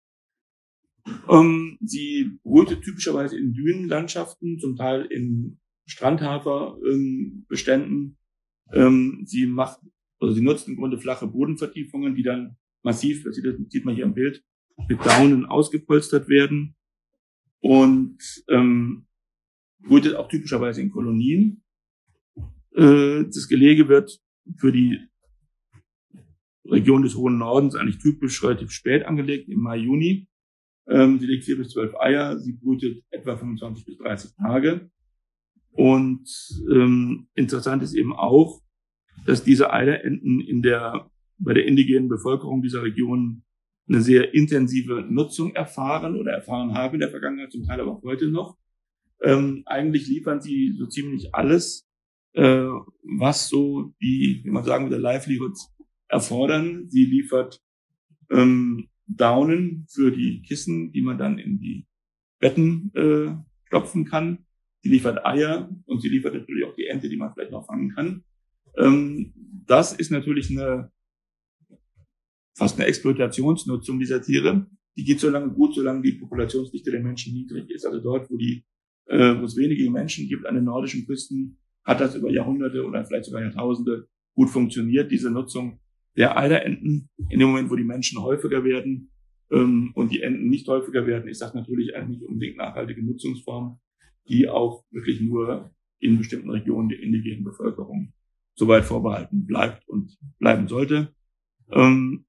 Ähm, sie brütet typischerweise in Dünenlandschaften, zum Teil in Strandhaferbeständen. Ähm, sie macht, also sie nutzt im Grunde flache Bodenvertiefungen, die dann massiv, das sieht, das sieht man hier im Bild, mit Daunen ausgepolstert werden. Und ähm, brütet auch typischerweise in Kolonien. Äh, das Gelege wird für die Region des hohen Nordens eigentlich typisch relativ spät angelegt, im Mai, Juni. Ähm, sie legt vier bis zwölf Eier, sie brütet etwa fünfundzwanzig bis dreißig Tage. Und ähm, interessant ist eben auch, dass diese Eiderenten in der, bei der indigenen Bevölkerung dieser Region eine sehr intensive Nutzung erfahren oder erfahren haben in der Vergangenheit, zum Teil aber auch heute noch. Ähm, eigentlich liefern sie so ziemlich alles, äh, was so die, wie man sagen würde, Livelihoods erfordern. Sie liefert ähm, Daunen für die Kissen, die man dann in die Betten äh, stopfen kann. Sie liefert Eier und sie liefert natürlich auch die Ente, die man vielleicht noch fangen kann. Ähm, das ist natürlich eine fast eine Exploitationsnutzung dieser Tiere. Die geht so lange gut, solange die Populationsdichte der Menschen niedrig ist. Also dort, wo die, äh, wo es wenige Menschen gibt an den nordischen Küsten, hat das über Jahrhunderte oder vielleicht sogar Jahrtausende gut funktioniert, diese Nutzung der Eiderenten. In dem Moment, wo die Menschen häufiger werden ähm, und die Enten nicht häufiger werden, ist das natürlich eine nicht unbedingt nachhaltige Nutzungsform, die auch wirklich nur in bestimmten Regionen der indigenen Bevölkerung soweit vorbehalten bleibt und bleiben sollte. Ähm,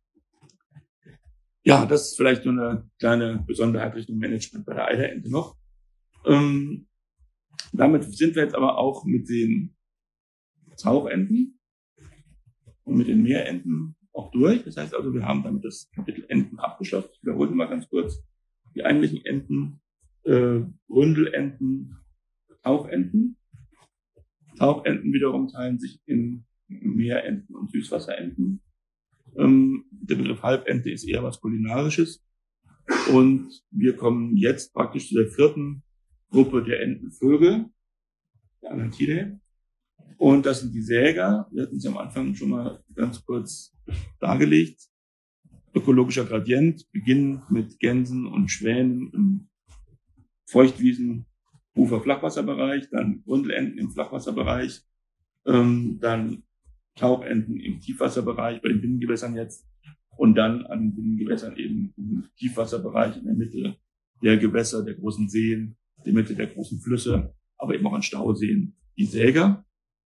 ja, das ist vielleicht nur eine kleine Besonderheit Richtung Management bei der Eiderente noch. Ähm, damit sind wir jetzt aber auch mit den Tauchenten und mit den Meerenten auch durch. Das heißt also, wir haben damit das Kapitel Enten abgeschlossen. Ich wiederhole mal ganz kurz die eigentlichen Enten, äh, Bründelenten, Tauchenten. Tauchenten wiederum teilen sich in Meerenten und Süßwasserenten. Ähm, der Begriff Halbente ist eher was Kulinarisches. Und wir kommen jetzt praktisch zu der vierten Gruppe der Entenvögel, der Anatidae. Und das sind die Säger. Wir hatten es am Anfang schon mal ganz kurz dargelegt. Ökologischer Gradient, beginnend mit Gänsen und Schwänen im Feuchtwiesen, Ufer, Flachwasserbereich, dann Grundelenten im Flachwasserbereich, ähm, dann Tauchenten im Tiefwasserbereich, bei den Binnengewässern jetzt, und dann an den Binnengewässern eben im Tiefwasserbereich in der Mitte der Gewässer, der großen Seen, der Mitte der großen Flüsse, aber eben auch an Stauseen, die Säger.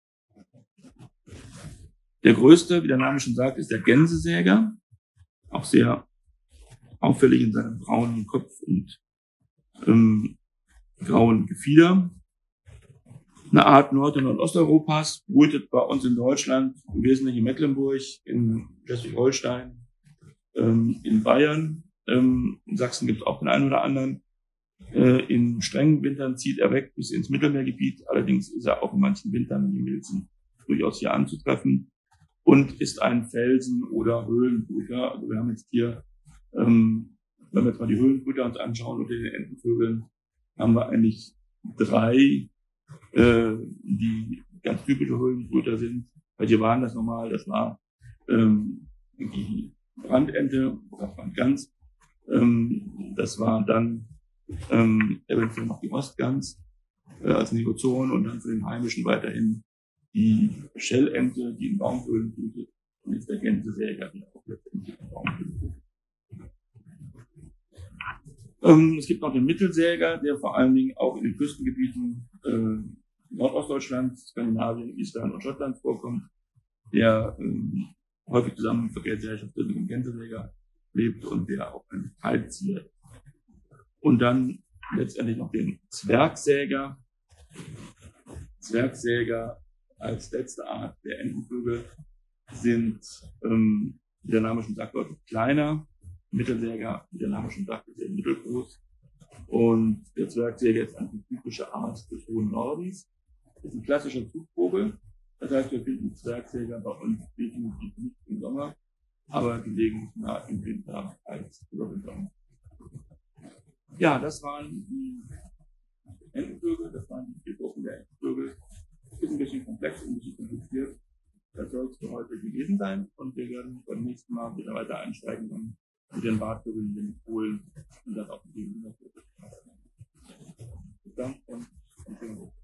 Der größte, wie der Name schon sagt, ist der Gänsesäger, auch sehr auffällig in seinem braunen Kopf und ähm, grauen Gefieder. Eine Art Nord- und Nordosteuropas, brütet bei uns in Deutschland, im Wesentlichen in Mecklenburg, in Schleswig-Holstein, ähm, in Bayern. Ähm, in Sachsen gibt es auch den einen oder anderen. Äh, in strengen Wintern zieht er weg bis ins Mittelmeergebiet. Allerdings ist er auch in manchen Wintern, wenn die mild sind, durchaus hier anzutreffen. Und ist ein Felsen- oder Höhlenbrüter. Also wir haben jetzt hier, ähm, wenn wir jetzt mal die Höhlenbrüter uns anschauen unter den Entenvögeln, haben wir eigentlich drei, äh, die ganz typische Höhlenbrüter sind. Welche waren das nochmal? Das war ähm, die Brandente oder Brandgans. Ähm, das war dann ähm, eventuell noch die Ostgans äh, als Neozon und dann für den Heimischen weiterhin die Schellente, die in Baumhöhlen brütet, und jetzt der Gänsesäger, die auch letztendlich in Baumhöhlen brütet. Ähm, es gibt noch den Mittelsäger, der vor allen Dingen auch in den Küstengebieten äh, Nordostdeutschlands, Skandinavien, Island und Schottland vorkommt, der ähm, häufig zusammen mit Verkehrsgesellschaften mit dem Gänsesäger lebt und der auch ein Teilzieher ist. Und dann letztendlich noch den Zwergsäger. Zwergsäger als letzte Art der Entenvögel sind, ähm, wie der Name schon sagt, deutlich kleiner. Mittelsäger, wie der Name schon sagt, ist sehr mittelgroß. Und der Zwergsäger ist eine typische Art des hohen Nordens. Ist ein klassischer Zugvogel. Das heißt, wir finden Zwergsäger bei uns definitiv nicht im Sommer, aber gelegentlich mal im Winter als Überwinterung. Ja, das waren die Entenvögel, das waren die vier Gruppen der Entenvögel. Ist ein bisschen komplex und ein bisschen kompliziert. Das soll es für heute gewesen sein und wir werden beim nächsten Mal wieder weiter einsteigen und mit den Bartvögeln, den Polen und das auch mit den Bis dann und